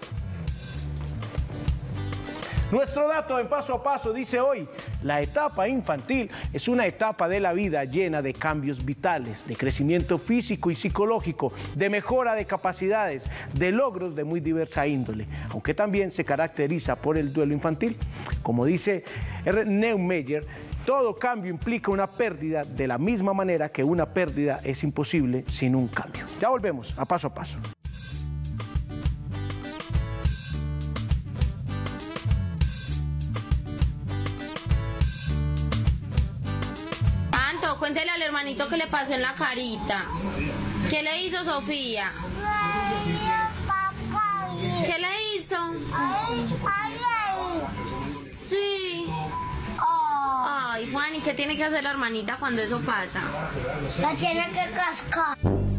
Nuestro dato en Paso a Paso dice hoy: la etapa infantil es una etapa de la vida llena de cambios vitales, de crecimiento físico y psicológico, de mejora de capacidades, de logros de muy diversa índole, aunque también se caracteriza por el duelo infantil. Como dice R. Neumeyer, todo cambio implica una pérdida, de la misma manera que una pérdida es imposible sin un cambio. Ya volvemos a Paso a Paso. Anto, cuéntele al hermanito qué le pasó en la carita. ¿Qué le hizo Sofía? ¿Qué le hizo? Sí. Ay, Juan, ¿y qué tiene que hacer la hermanita cuando eso pasa? La tiene que cascar.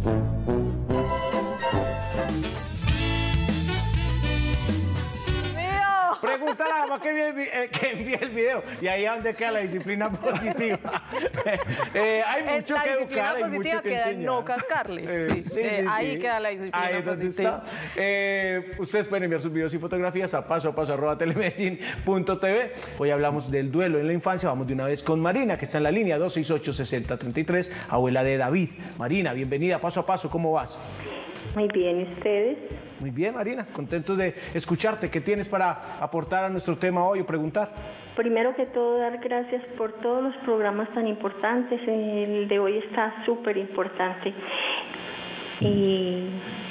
Pregunta a la mamá que envíe el, eh, que envíe el video. Y ahí es donde queda la disciplina positiva. eh, hay mucho la que disciplina educar, hay positiva mucho que queda en enseñar. no cascarle. Eh, sí. sí, Eh, sí, ahí sí. queda la disciplina ahí es donde positiva. está. Eh, ustedes pueden enviar sus videos y fotografías a paso a paso arroba telemedellín punto tv. Hoy hablamos del duelo en la infancia. Vamos de una vez con Marina, que está en la línea dos seis ocho, seis cero tres tres, abuela de David. Marina, bienvenida a Paso a Paso. ¿Cómo vas? Muy bien, ¿y ustedes? Muy bien, Marina, contentos de escucharte. ¿Qué tienes para aportar a nuestro tema hoy o preguntar? Primero que todo, dar gracias por todos los programas tan importantes. El de hoy está súper importante. Y...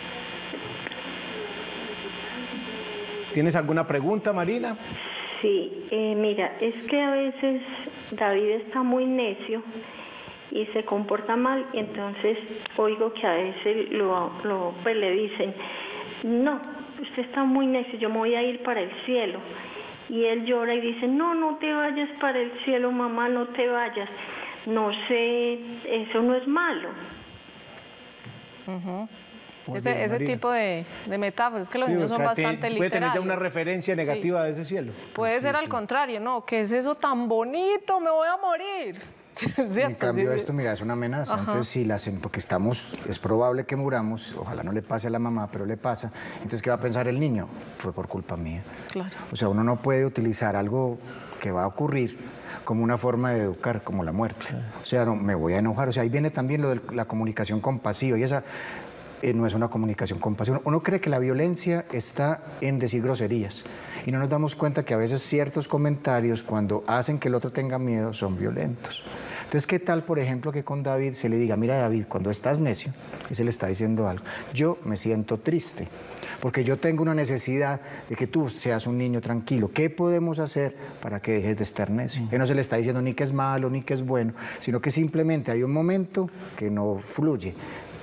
¿Tienes alguna pregunta, Marina? Sí, eh, mira, es que a veces David está muy necio y se comporta mal, y entonces oigo que a veces lo, lo, pues le dicen: no, usted está muy necio, yo me voy a ir para el cielo. Y él llora y dice: no, no te vayas para el cielo, mamá, no te vayas. No sé, eso no es malo. Uh-huh. Muy Ese, bien, ese Marina. tipo de, de metáforas, es que los Sí, niños son porque bastante puede literales. tener ya una referencia negativa Sí. de ese cielo. Puede Sí, ser sí. al contrario, ¿no? ¿Qué es eso tan bonito? Me voy a morir. ¿Cierto? En cambio, Sí. esto, mira, es una amenaza. Ajá. Entonces, si la hacen, porque estamos, es probable que muramos, ojalá no le pase a la mamá, pero le pasa. Entonces, ¿qué va a pensar el niño? Fue por culpa mía. Claro. O sea, uno no puede utilizar algo que va a ocurrir como una forma de educar, como la muerte. O sea, no, me voy a enojar. O sea, ahí viene también lo de la comunicación compasiva, y esa eh, no es una comunicación compasiva. Uno cree que la violencia está en decir groserías, y no nos damos cuenta que a veces ciertos comentarios, cuando hacen que el otro tenga miedo, son violentos. Entonces, ¿qué tal, por ejemplo, que con David se le diga: mira, David, cuando estás necio, y se le está diciendo algo, yo me siento triste, porque yo tengo una necesidad de que tú seas un niño tranquilo. ¿Qué podemos hacer para que dejes de estar necio? Que no se le está diciendo ni que es malo, ni que es bueno, sino que simplemente hay un momento que no fluye.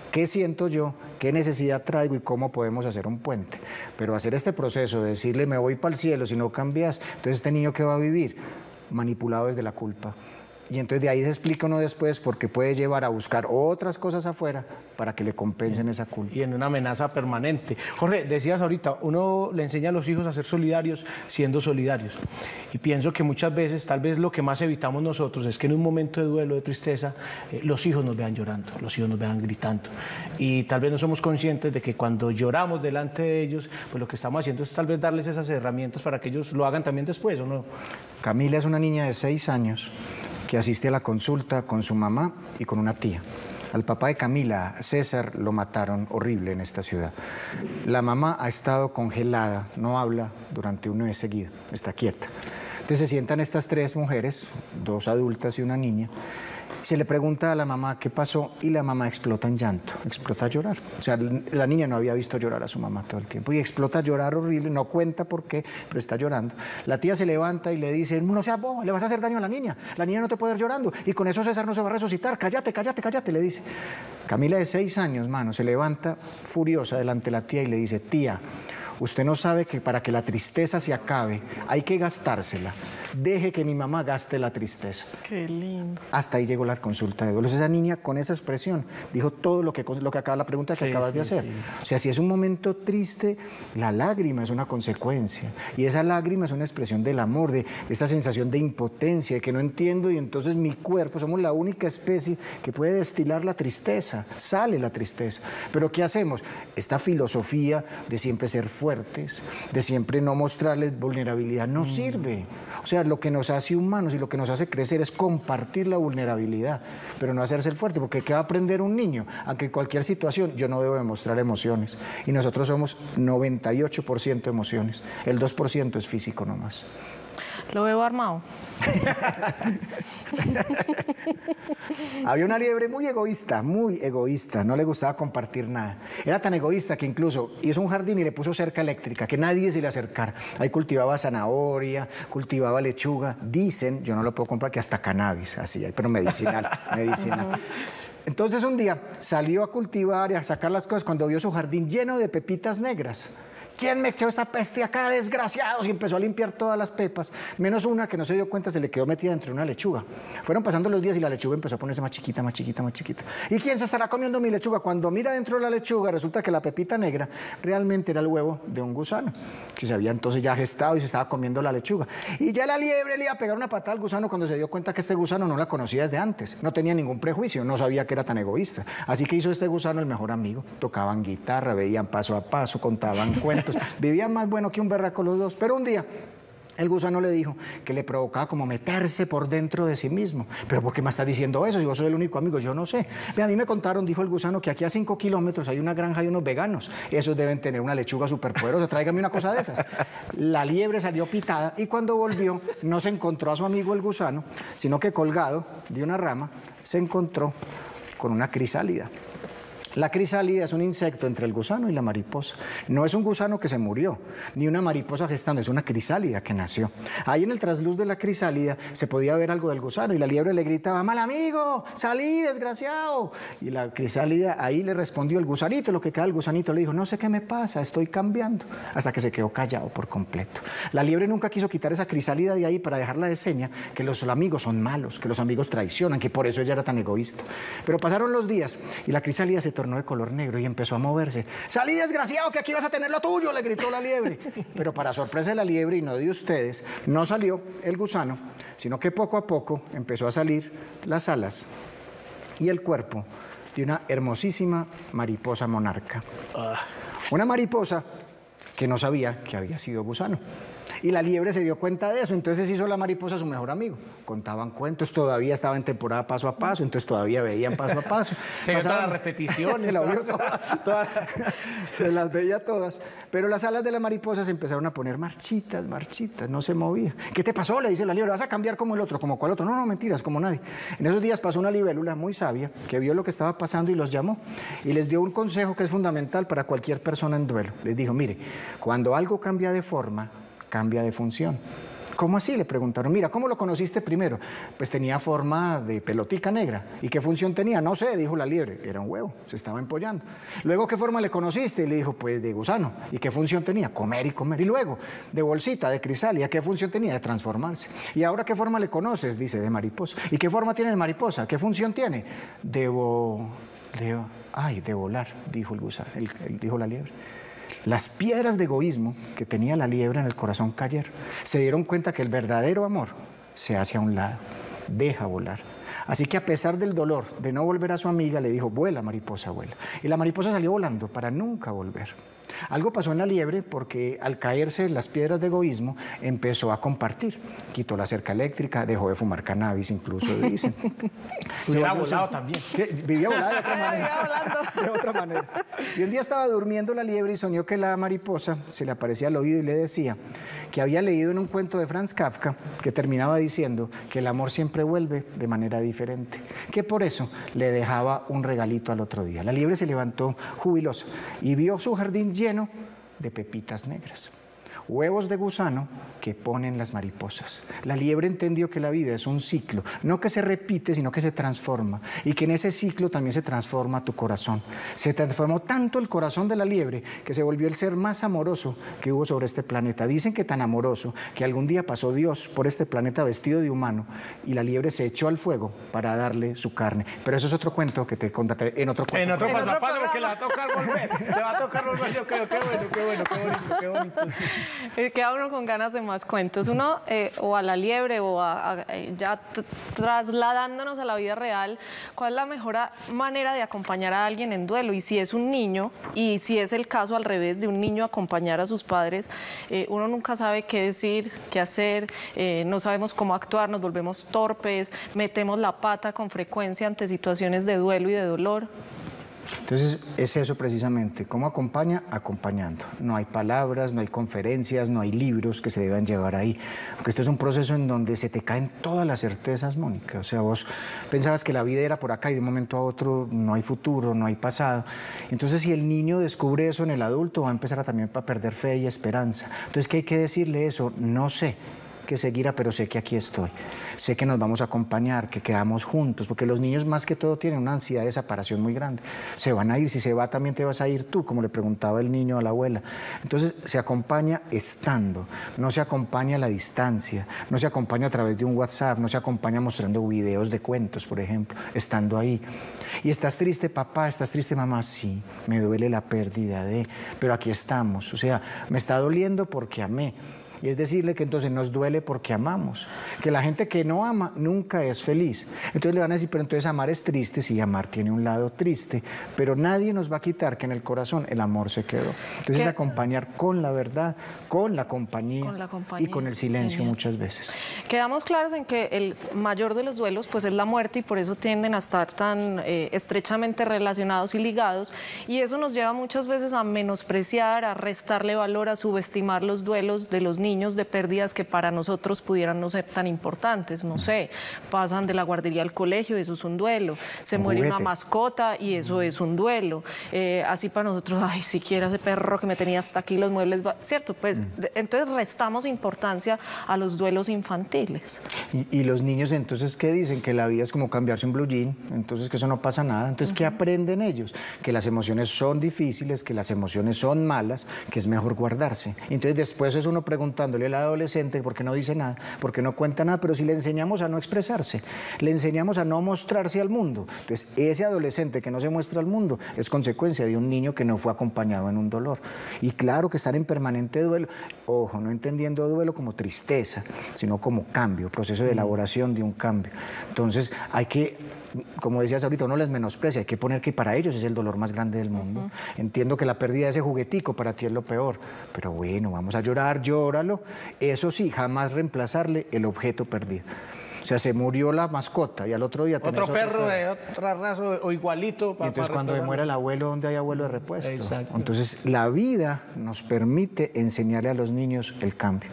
qué siento yo, qué necesidad traigo y cómo podemos hacer un puente. Pero hacer este proceso de decirle me voy para el cielo si no cambias, entonces este niño ¿qué va a vivir? Manipulado desde la culpa. Y entonces de ahí se explica uno después porque puede llevar a buscar otras cosas afuera para que le compensen esa culpa. Y en una amenaza permanente. Jorge, decías ahorita, uno le enseña a los hijos a ser solidarios siendo solidarios. Y pienso que muchas veces, tal vez lo que más evitamos nosotros es que en un momento de duelo, de tristeza, eh, los hijos nos vean llorando, los hijos nos vean gritando. Y tal vez no somos conscientes de que cuando lloramos delante de ellos, pues lo que estamos haciendo es tal vez darles esas herramientas para que ellos lo hagan también después, ¿o no? Camila es una niña de seis años que asiste a la consulta con su mamá y con una tía. Al papá de Camila, César, lo mataron horrible en esta ciudad. La mamá ha estado congelada, no habla durante un mes seguido, está quieta. Entonces se sientan estas tres mujeres, dos adultas y una niña, se le pregunta a la mamá qué pasó y la mamá explota en llanto, explota a llorar. O sea, la niña no había visto llorar a su mamá todo el tiempo y explota a llorar horrible, no cuenta por qué, pero está llorando. La tía se levanta y le dice, no seas bobo, le vas a hacer daño a la niña, la niña no te puede ver llorando y con eso César no se va a resucitar, cállate, cállate, cállate, le dice. Camila de seis años, mano, se levanta furiosa delante de la tía y le dice, tía, usted no sabe que para que la tristeza se acabe hay que gastársela. Deje que mi mamá gaste la tristeza. Qué lindo. Hasta ahí llegó la consulta de duelos. Esa niña con esa expresión dijo todo lo que, lo que acaba la pregunta que Sí, acabas sí, de hacer. sí. O sea, si es un momento triste, la lágrima es una consecuencia. Y esa lágrima es una expresión del amor, de, de esta sensación de impotencia, de que no entiendo y entonces mi cuerpo, somos la única especie que puede destilar la tristeza. Sale la tristeza. Pero ¿qué hacemos? Esta filosofía de siempre ser fuertes, de siempre no mostrarles vulnerabilidad, no mm. sirve. O sea, lo que nos hace humanos y lo que nos hace crecer es compartir la vulnerabilidad, pero no hacerse el fuerte, porque ¿qué va a aprender un niño? Aunque en cualquier situación yo no debo demostrar emociones, y nosotros somos noventa y ocho por ciento emociones, el dos por ciento es físico nomás. Lo veo armado. Había una liebre muy egoísta, muy egoísta, no le gustaba compartir nada. Era tan egoísta que incluso hizo un jardín y le puso cerca eléctrica, que nadie se le acercara. Ahí cultivaba zanahoria, cultivaba lechuga. Dicen, yo no lo puedo comprar, que hasta cannabis, así, pero medicinal, medicinal. Entonces un día salió a cultivar y a sacar las cosas cuando vio su jardín lleno de pepitas negras. ¿Quién me echó esta peste acá, desgraciados? Y empezó a limpiar todas las pepas, menos una que no se dio cuenta, se le quedó metida dentro de una lechuga. Fueron pasando los días y la lechuga empezó a ponerse más chiquita, más chiquita, más chiquita. ¿Y quién se estará comiendo mi lechuga? Cuando mira dentro de la lechuga, resulta que la pepita negra realmente era el huevo de un gusano, que se había entonces ya gestado y se estaba comiendo la lechuga. Y ya la liebre le iba a pegar una patada al gusano cuando se dio cuenta que este gusano no la conocía desde antes, no tenía ningún prejuicio, no sabía que era tan egoísta. Así que hizo este gusano el mejor amigo. Tocaban guitarra, veían paso a paso, contaban cuentos, vivían más bueno que un berraco los dos. Pero un día el gusano le dijo que le provocaba como meterse por dentro de sí mismo. ¿Pero por qué me estás diciendo eso? Si yo soy el único amigo, yo no sé. Ve, a mí me contaron, dijo el gusano, que aquí a cinco kilómetros hay una granja y unos veganos. Esos deben tener una lechuga superpoderosa. Tráigame una cosa de esas. La liebre salió pitada y cuando volvió no se encontró a su amigo el gusano, sino que colgado de una rama se encontró con una crisálida. La crisálida es un insecto entre el gusano y la mariposa. No es un gusano que se murió, ni una mariposa gestando, es una crisálida que nació. Ahí en el trasluz de la crisálida se podía ver algo del gusano y la liebre le gritaba, mal amigo, salí, desgraciado. Y la crisálida ahí le respondió el gusanito, lo que queda el gusanito le dijo, no sé qué me pasa, estoy cambiando, hasta que se quedó callado por completo. La liebre nunca quiso quitar esa crisálida de ahí para dejarla de seña que los amigos son malos, que los amigos traicionan, que por eso ella era tan egoísta. Pero pasaron los días y la crisálida se tornó de color negro y empezó a moverse. ¡Salí, desgraciado, que aquí vas a tener lo tuyo!, le gritó la liebre. Pero para sorpresa de la liebre y no de ustedes, no salió el gusano, sino que poco a poco empezó a salir las alas y el cuerpo de una hermosísima mariposa monarca. Una mariposa que no sabía que había sido gusano. Y la liebre se dio cuenta de eso, entonces hizo la mariposa su mejor amigo. Contaban cuentos, todavía estaba en temporada paso a paso, entonces todavía veían paso a paso. Se vio todas las repeticiones. Se, la vio todas, todas, se las veía todas. Pero las alas de la mariposa se empezaron a poner marchitas, marchitas, no se movía. ¿Qué te pasó?, le dice la liebre, vas a cambiar como el otro, como cuál otro. No, no, mentiras, como nadie. En esos días pasó una libélula muy sabia que vio lo que estaba pasando y los llamó. Y les dio un consejo que es fundamental para cualquier persona en duelo. Les dijo, mire, cuando algo cambia de forma, cambia de función. ¿Cómo así? Le preguntaron. Mira, ¿cómo lo conociste primero? Pues tenía forma de pelotica negra. ¿Y qué función tenía? No sé, dijo la liebre. Era un huevo, se estaba empollando. Luego, ¿qué forma le conociste? Y le dijo, pues de gusano. ¿Y qué función tenía? Comer y comer. Y luego, de bolsita, de crisálida, ¿qué función tenía? De transformarse. ¿Y ahora qué forma le conoces? Dice, de mariposa. ¿Y qué forma tiene de mariposa? ¿Qué función tiene? De vo... de... ay, de volar, dijo el gusano, el, el, dijo la liebre. Las piedras de egoísmo que tenía la liebre en el corazón cayeron. Se dieron cuenta que el verdadero amor se hace a un lado, deja volar. Así que a pesar del dolor de no volver a su amiga, le dijo, vuela, mariposa, vuela. Y la mariposa salió volando para nunca volver. Algo pasó en la liebre porque al caerse las piedras de egoísmo empezó a compartir. Quitó la cerca eléctrica, dejó de fumar cannabis, incluso dicen. Se ha volado también. ¿Qué? Vivía volada de otra manera. De otra manera. Y un día estaba durmiendo la liebre y soñó que la mariposa se le aparecía al oído y le decía que había leído en un cuento de Franz Kafka que terminaba diciendo que el amor siempre vuelve de manera diferente, que por eso le dejaba un regalito al otro día. La liebre se levantó jubilosa y vio su jardín lleno de pepitas negras, huevos de gusano que ponen las mariposas. La liebre entendió que la vida es un ciclo, no que se repite, sino que se transforma, y que en ese ciclo también se transforma tu corazón. Se transformó tanto el corazón de la liebre que se volvió el ser más amoroso que hubo sobre este planeta. Dicen que tan amoroso que algún día pasó Dios por este planeta vestido de humano y la liebre se echó al fuego para darle su carne. Pero eso es otro cuento que te contaré en otro cuento. En otro pasapato, porque le va a tocar volver. Le va a tocar volver, yo creo. Qué bueno, qué bueno, qué bonito, qué bonito. Queda uno con ganas de más cuentos. Uno, eh, o a la liebre, o a, a, ya trasladándonos a la vida real, ¿cuál es la mejor manera de acompañar a alguien en duelo? Y si es un niño, y si es el caso al revés de un niño acompañar a sus padres, eh, uno nunca sabe qué decir, qué hacer, eh, no sabemos cómo actuar, nos volvemos torpes, metemos la pata con frecuencia ante situaciones de duelo y de dolor. Entonces, es eso precisamente, ¿cómo acompaña? Acompañando. No hay palabras, no hay conferencias, no hay libros que se deban llevar ahí, porque esto es un proceso en donde se te caen todas las certezas, Mónica. O sea, vos pensabas que la vida era por acá y de un momento a otro no hay futuro, no hay pasado. Entonces, si el niño descubre eso en el adulto, va a empezar a también a perder fe y esperanza. Entonces, ¿qué hay que decirle eso? No sé que seguirá, pero sé que aquí estoy. Sé que nos vamos a acompañar, que quedamos juntos, porque los niños más que todo tienen una ansiedad de separación muy grande. Se van a ir, si se va también te vas a ir tú, como le preguntaba el niño a la abuela. Entonces se acompaña estando, no se acompaña a la distancia, no se acompaña a través de un WhatsApp, no se acompaña mostrando videos de cuentos, por ejemplo, estando ahí. Y estás triste, papá, estás triste, mamá, sí, me duele la pérdida de, pero aquí estamos. O sea, me está doliendo porque amé. Y es decirle que entonces nos duele porque amamos, que la gente que no ama nunca es feliz. Entonces le van a decir, pero entonces amar es triste, sí, amar tiene un lado triste, pero nadie nos va a quitar que en el corazón el amor se quedó. Entonces es acompañar con la verdad, con la compañía, con la compañía. Y con el silencio. Genial. Muchas veces. Quedamos claros en que el mayor de los duelos pues es la muerte y por eso tienden a estar tan eh, estrechamente relacionados y ligados, y eso nos lleva muchas veces a menospreciar, a restarle valor, a subestimar los duelos de los niños niños de pérdidas que para nosotros pudieran no ser tan importantes, no sé, pasan de la guardería al colegio, eso es un duelo, se un muere juguete. Una mascota y eso mm. es un duelo, eh, así para nosotros, ay, siquiera ese perro que me tenía hasta aquí los muebles, ¿cierto? Pues mm. entonces restamos importancia a los duelos infantiles. Y, y los niños entonces, ¿qué dicen? Que la vida es como cambiarse un blue jean, entonces que eso no pasa nada, entonces uh-huh. ¿qué aprenden ellos? Que las emociones son difíciles, que las emociones son malas, que es mejor guardarse. Entonces después es uno preguntándole al adolescente por qué no dice nada, por qué no cuenta nada, pero si le enseñamos a no expresarse, le enseñamos a no mostrarse al mundo, entonces ese adolescente que no se muestra al mundo es consecuencia de un niño que no fue acompañado en un dolor. Y claro que estar en permanente duelo, ojo, no entendiendo duelo como tristeza, sino como cambio, proceso de elaboración de un cambio. Entonces hay que, como decías ahorita, uno les menosprecia, hay que poner que para ellos es el dolor más grande del mundo. Uh-huh. Entiendo que la pérdida de ese juguetico para ti es lo peor, pero bueno, vamos a llorar, llóralo. Eso sí, jamás reemplazarle el objeto perdido. O sea, se murió la mascota y al otro día otro perro, otro perro de otra raza o igualito. Y entonces cuando me muera el abuelo, ¿dónde hay abuelo de repuesto? Exacto. Entonces la vida nos permite enseñarle a los niños el cambio.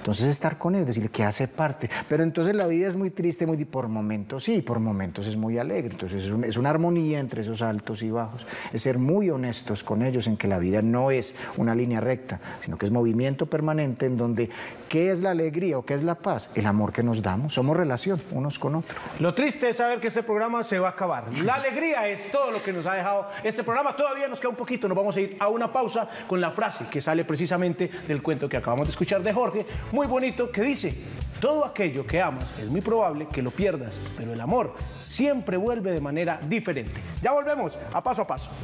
Entonces estar con él, decirle que hace parte. Pero entonces la vida es muy triste, muy por momentos sí, por momentos es muy alegre. Entonces es, un, es una armonía entre esos altos y bajos. Es ser muy honestos con ellos en que la vida no es una línea recta, sino que es movimiento permanente en donde ¿qué es la alegría o qué es la paz? El amor que nos damos. Somos relación unos con otros. Lo triste es saber que este programa se va a acabar. La alegría es todo lo que nos ha dejado este programa. Todavía nos queda un poquito, nos vamos a ir a una pausa con la frase que sale precisamente del cuento que acabamos de escuchar de Jorge, muy bonito, que dice: todo aquello que amas es muy probable que lo pierdas, pero el amor siempre vuelve de manera diferente. Ya volvemos a Paso a Paso.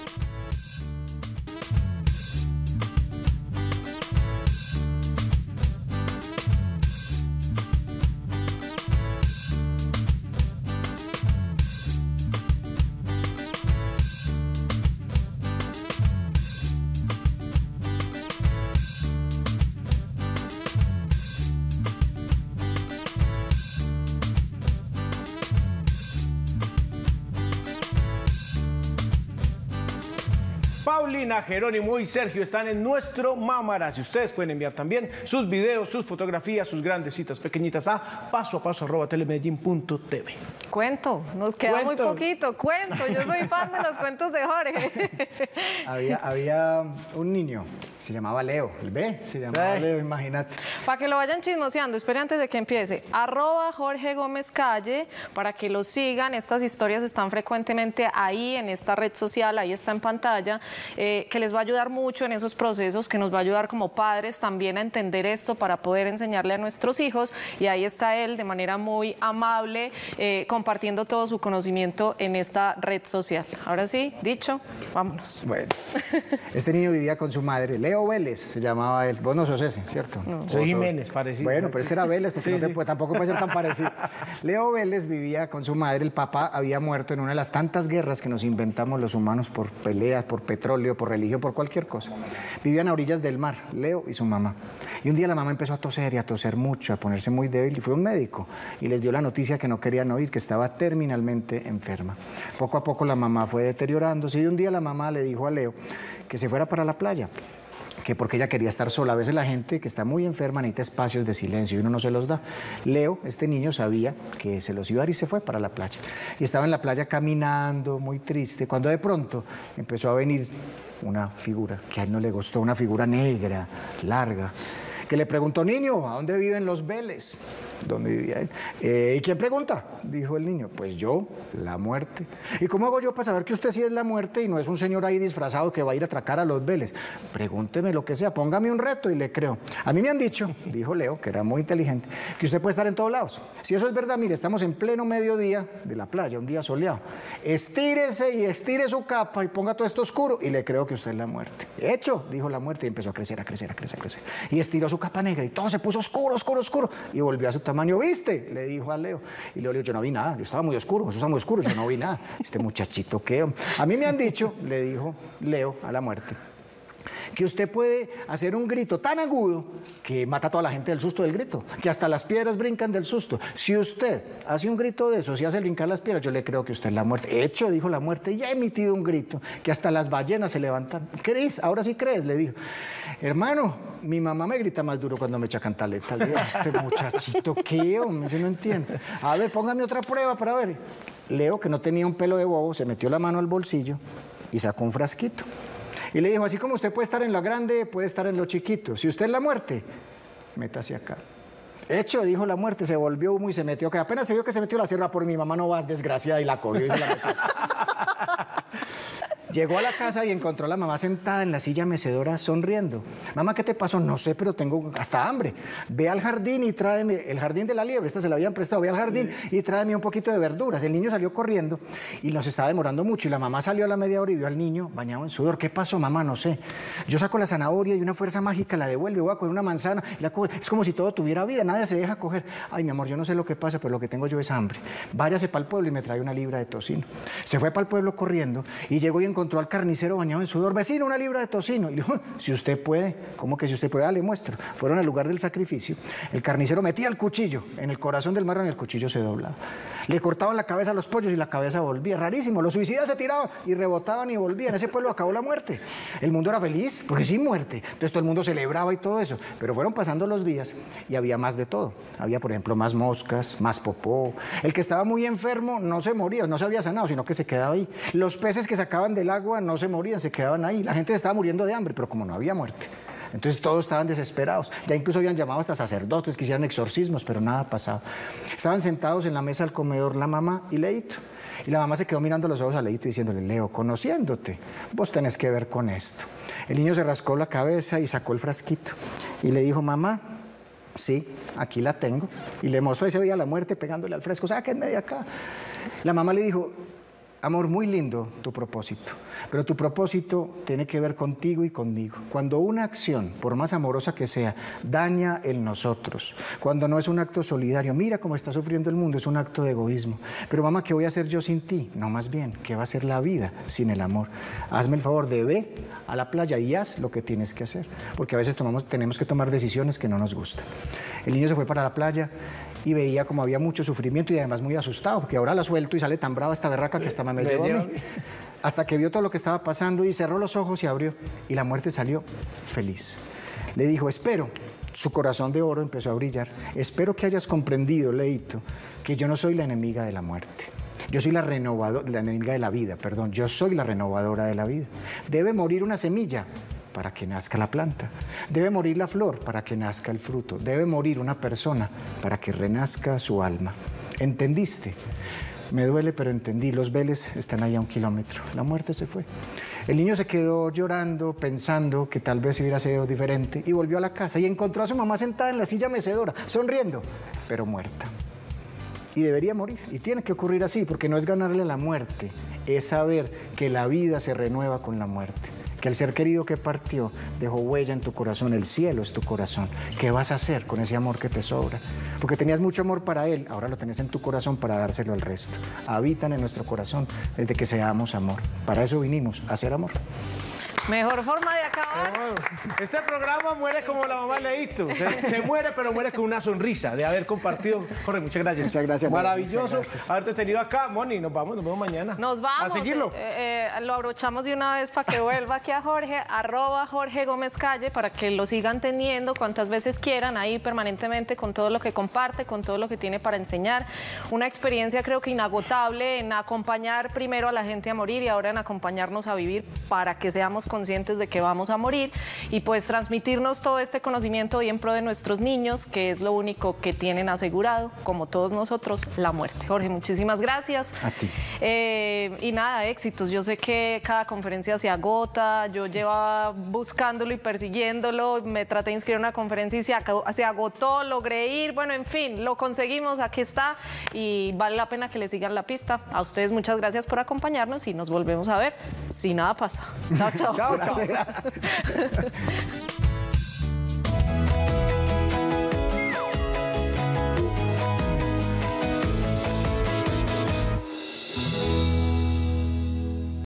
Paulina, Jerónimo y Sergio están en nuestro Mamarazzi. Ustedes pueden enviar también sus videos, sus fotografías, sus grandes citas pequeñitas a paso a paso arroba telemedellín punto t v. Cuento, nos queda Cuento. muy poquito. Cuento, yo soy fan de los cuentos de Jorge. Había, había un niño, se llamaba Leo, ¿el ve? Se llamaba Ay. Leo, imagínate. Para que lo vayan chismoseando, espere antes de que empiece. Arroba Jorge Gómez Calle, para que lo sigan. Estas historias están frecuentemente ahí en esta red social, ahí está en pantalla, eh, que les va a ayudar mucho en esos procesos, que nos va a ayudar como padres también a entender esto para poder enseñarle a nuestros hijos. Y ahí está él de manera muy amable, eh, compartiendo todo su conocimiento en esta red social. Ahora sí, dicho, vámonos. Bueno, este niño vivía con su madre, Leo Vélez se llamaba él. Vos no sos ese, ¿cierto? No. Otro. Soy Jiménez, parecido. Bueno, pero es que era Vélez, porque Sí, no te sí. puede- tampoco puede ser tan parecido. Leo Vélez vivía con su madre, el papá había muerto en una de las tantas guerras que nos inventamos los humanos por peleas, por petróleo, por religión, por cualquier cosa. Vivían a orillas del mar, Leo y su mamá. Y un día la mamá empezó a toser y a toser mucho, a ponerse muy débil, y fue un médico y les dio la noticia que no querían oír, que estaba terminalmente enferma. Poco a poco la mamá fue deteriorándose y un día la mamá le dijo a Leo que se fuera para la playa, que porque ella quería estar sola. A veces la gente que está muy enferma necesita espacios de silencio y uno no se los da. Leo, este niño, sabía que se los iba a dar y se fue para la playa. Y estaba en la playa caminando, muy triste, cuando de pronto empezó a venir una figura que a él no le gustó, una figura negra, larga, que le preguntó: niño, ¿a dónde viven los Vélez? ¿Dónde vivía él? Eh, ¿Y quién pregunta? Dijo el niño. Pues yo, la muerte. ¿Y cómo hago yo para saber que usted sí es la muerte y no es un señor ahí disfrazado que va a ir a atracar a los Vélez? Pregúnteme lo que sea, póngame un reto y le creo. A mí me han dicho, dijo Leo, que era muy inteligente, que usted puede estar en todos lados. Si eso es verdad, mire, estamos en pleno mediodía de la playa, un día soleado. Estírese y estire su capa y ponga todo esto oscuro y le creo que usted es la muerte. Hecho, dijo la muerte, y empezó a crecer, a crecer, a crecer, a crecer. Y estiró su capa negra y todo se puso oscuro, oscuro, oscuro. Y volvió a su tamaño. ¿Viste? Le dijo a Leo. Y Leo le dijo: yo no vi nada, yo estaba muy oscuro, eso está muy oscuro, yo no vi nada. Este muchachito, ¿qué? A mí me han dicho, le dijo Leo a la muerte, que usted puede hacer un grito tan agudo que mata a toda la gente del susto del grito, que hasta las piedras brincan del susto. Si usted hace un grito de eso, si hace brincar las piedras, yo le creo que usted es la muerte. Hecho, dijo la muerte, ya he emitido un grito, que hasta las ballenas se levantan. ¿Crees? Ahora sí crees, le dijo. Hermano, mi mamá me grita más duro cuando me echa cantaleta. Le digo: este muchachito, ¿qué, hombre? Yo no entiendo. A ver, póngame otra prueba para ver. Leo, que no tenía un pelo de bobo, se metió la mano al bolsillo y sacó un frasquito. Y le dijo: así como usted puede estar en lo grande, puede estar en lo chiquito. Si usted es la muerte, métase acá. Hecho, dijo la muerte, se volvió humo y se metió. Que apenas se vio que se metió la sierra por mi mamá, no vas, desgraciada, y la cogió y se la metió. Llegó a la casa y encontró a la mamá sentada en la silla mecedora sonriendo. Mamá, ¿qué te pasó? No sé, pero tengo hasta hambre. Ve al jardín y tráeme, el jardín de la liebre, esta se la habían prestado, ve al jardín y tráeme un poquito de verduras. El niño salió corriendo y nos estaba demorando mucho y la mamá salió a la media hora y vio al niño bañado en sudor. ¿Qué pasó, mamá? No sé. Yo saco la zanahoria y una fuerza mágica la devuelve, voy a coger una manzana y la cojo. Es como si todo tuviera vida, nadie se deja coger. Ay, mi amor, yo no sé lo que pasa, pero lo que tengo yo es hambre. Váyase para el pueblo y me trae una libra de tocino. Se fue para el pueblo corriendo y llegó y encontró encontró al carnicero bañado en sudor. Vecino, una libra de tocino. Y le dijo, si usted puede. ¿Cómo que si usted puede? Ah, le muestro. Fueron al lugar del sacrificio. El carnicero metía el cuchillo en el corazón del marrano y el cuchillo se doblaba. Le cortaban la cabeza a los pollos y la cabeza volvía. Rarísimo. Los suicidas se tiraban y rebotaban y volvían. Ese pueblo acabó la muerte. El mundo era feliz porque sin muerte. Entonces todo el mundo celebraba y todo eso. Pero fueron pasando los días y había más de todo. Había, por ejemplo, más moscas, más popó. El que estaba muy enfermo no se moría, no se había sanado, sino que se quedaba ahí. Los peces que sacaban del agua no se morían, se quedaban ahí. La gente se estaba muriendo de hambre, pero como no había muerte. Entonces todos estaban desesperados. Ya incluso habían llamado hasta sacerdotes que hicieran exorcismos, pero nada pasaba. Estaban sentados en la mesa del comedor la mamá y Leito. Y la mamá se quedó mirando los ojos a Leito y diciéndole, Leo, conociéndote, vos tenés que ver con esto. El niño se rascó la cabeza y sacó el frasquito. Y le dijo, mamá, sí, aquí la tengo. Y le mostró y se veía la muerte pegándole al fresco. Sáquenme de acá. La mamá le dijo, amor, muy lindo tu propósito, pero tu propósito tiene que ver contigo y conmigo. Cuando una acción, por más amorosa que sea, daña el nosotros, cuando no es un acto solidario, mira cómo está sufriendo el mundo, es un acto de egoísmo. Pero mamá, ¿qué voy a hacer yo sin ti? No, más bien, ¿qué va a ser la vida sin el amor? Hazme el favor de ve a la playa y haz lo que tienes que hacer, porque a veces tomamos, tenemos que tomar decisiones que no nos gustan. El niño se fue para la playa y veía como había mucho sufrimiento y además muy asustado, porque ahora la suelto y sale tan brava esta berraca que hasta me, me llevó a mí. Hasta que vio todo lo que estaba pasando y cerró los ojos y abrió, y la muerte salió feliz. Le dijo, espero, su corazón de oro empezó a brillar, espero que hayas comprendido, Leito, que yo no soy la enemiga de la muerte. Yo soy la renovadora, la enemiga de la vida, perdón, yo soy la renovadora de la vida. Debe morir una semilla para que nazca la planta. Debe morir la flor para que nazca el fruto. Debe morir una persona para que renazca su alma. ¿Entendiste? Me duele, pero entendí. Los Vélez están ahí a un kilómetro. La muerte se fue. El niño se quedó llorando, pensando que tal vez hubiera sido diferente, y volvió a la casa y encontró a su mamá sentada en la silla mecedora, sonriendo, pero muerta. Y debería morir, y tiene que ocurrir así, porque no es ganarle a la muerte, es saber que la vida se renueva con la muerte. Que el ser querido que partió dejó huella en tu corazón, el cielo es tu corazón. ¿Qué vas a hacer con ese amor que te sobra? Porque tenías mucho amor para él, ahora lo tenés en tu corazón para dárselo al resto. Habitan en nuestro corazón desde que seamos amor. Para eso vinimos, a hacer amor. Mejor forma de acabar. Este programa muere como la mamá Leito. Se, se muere, pero muere con una sonrisa de haber compartido. Jorge, muchas gracias. Muchas gracias. Maravilloso muchas gracias. haberte tenido acá, Moni. Nos vamos, nos vemos mañana. Nos vamos. A seguirlo. Eh, eh, lo abrochamos de una vez para que vuelva aquí a Jorge, arroba Jorge Gómez Calle, para que lo sigan teniendo cuantas veces quieran, ahí permanentemente con todo lo que comparte, con todo lo que tiene para enseñar. Una experiencia creo que inagotable en acompañar primero a la gente a morir y ahora en acompañarnos a vivir para que seamos conscientes de que vamos a morir y pues transmitirnos todo este conocimiento y en pro de nuestros niños, que es lo único que tienen asegurado, como todos nosotros, la muerte. Jorge, muchísimas gracias. A ti. Eh, y nada, éxitos. Yo sé que cada conferencia se agota, yo llevaba buscándolo y persiguiéndolo, me traté de inscribir a una conferencia y se, se agotó, logré ir, bueno, en fin, lo conseguimos, aquí está y vale la pena que le sigan la pista. A ustedes muchas gracias por acompañarnos y nos volvemos a ver si nada pasa. Chao, chao. Chao, chao.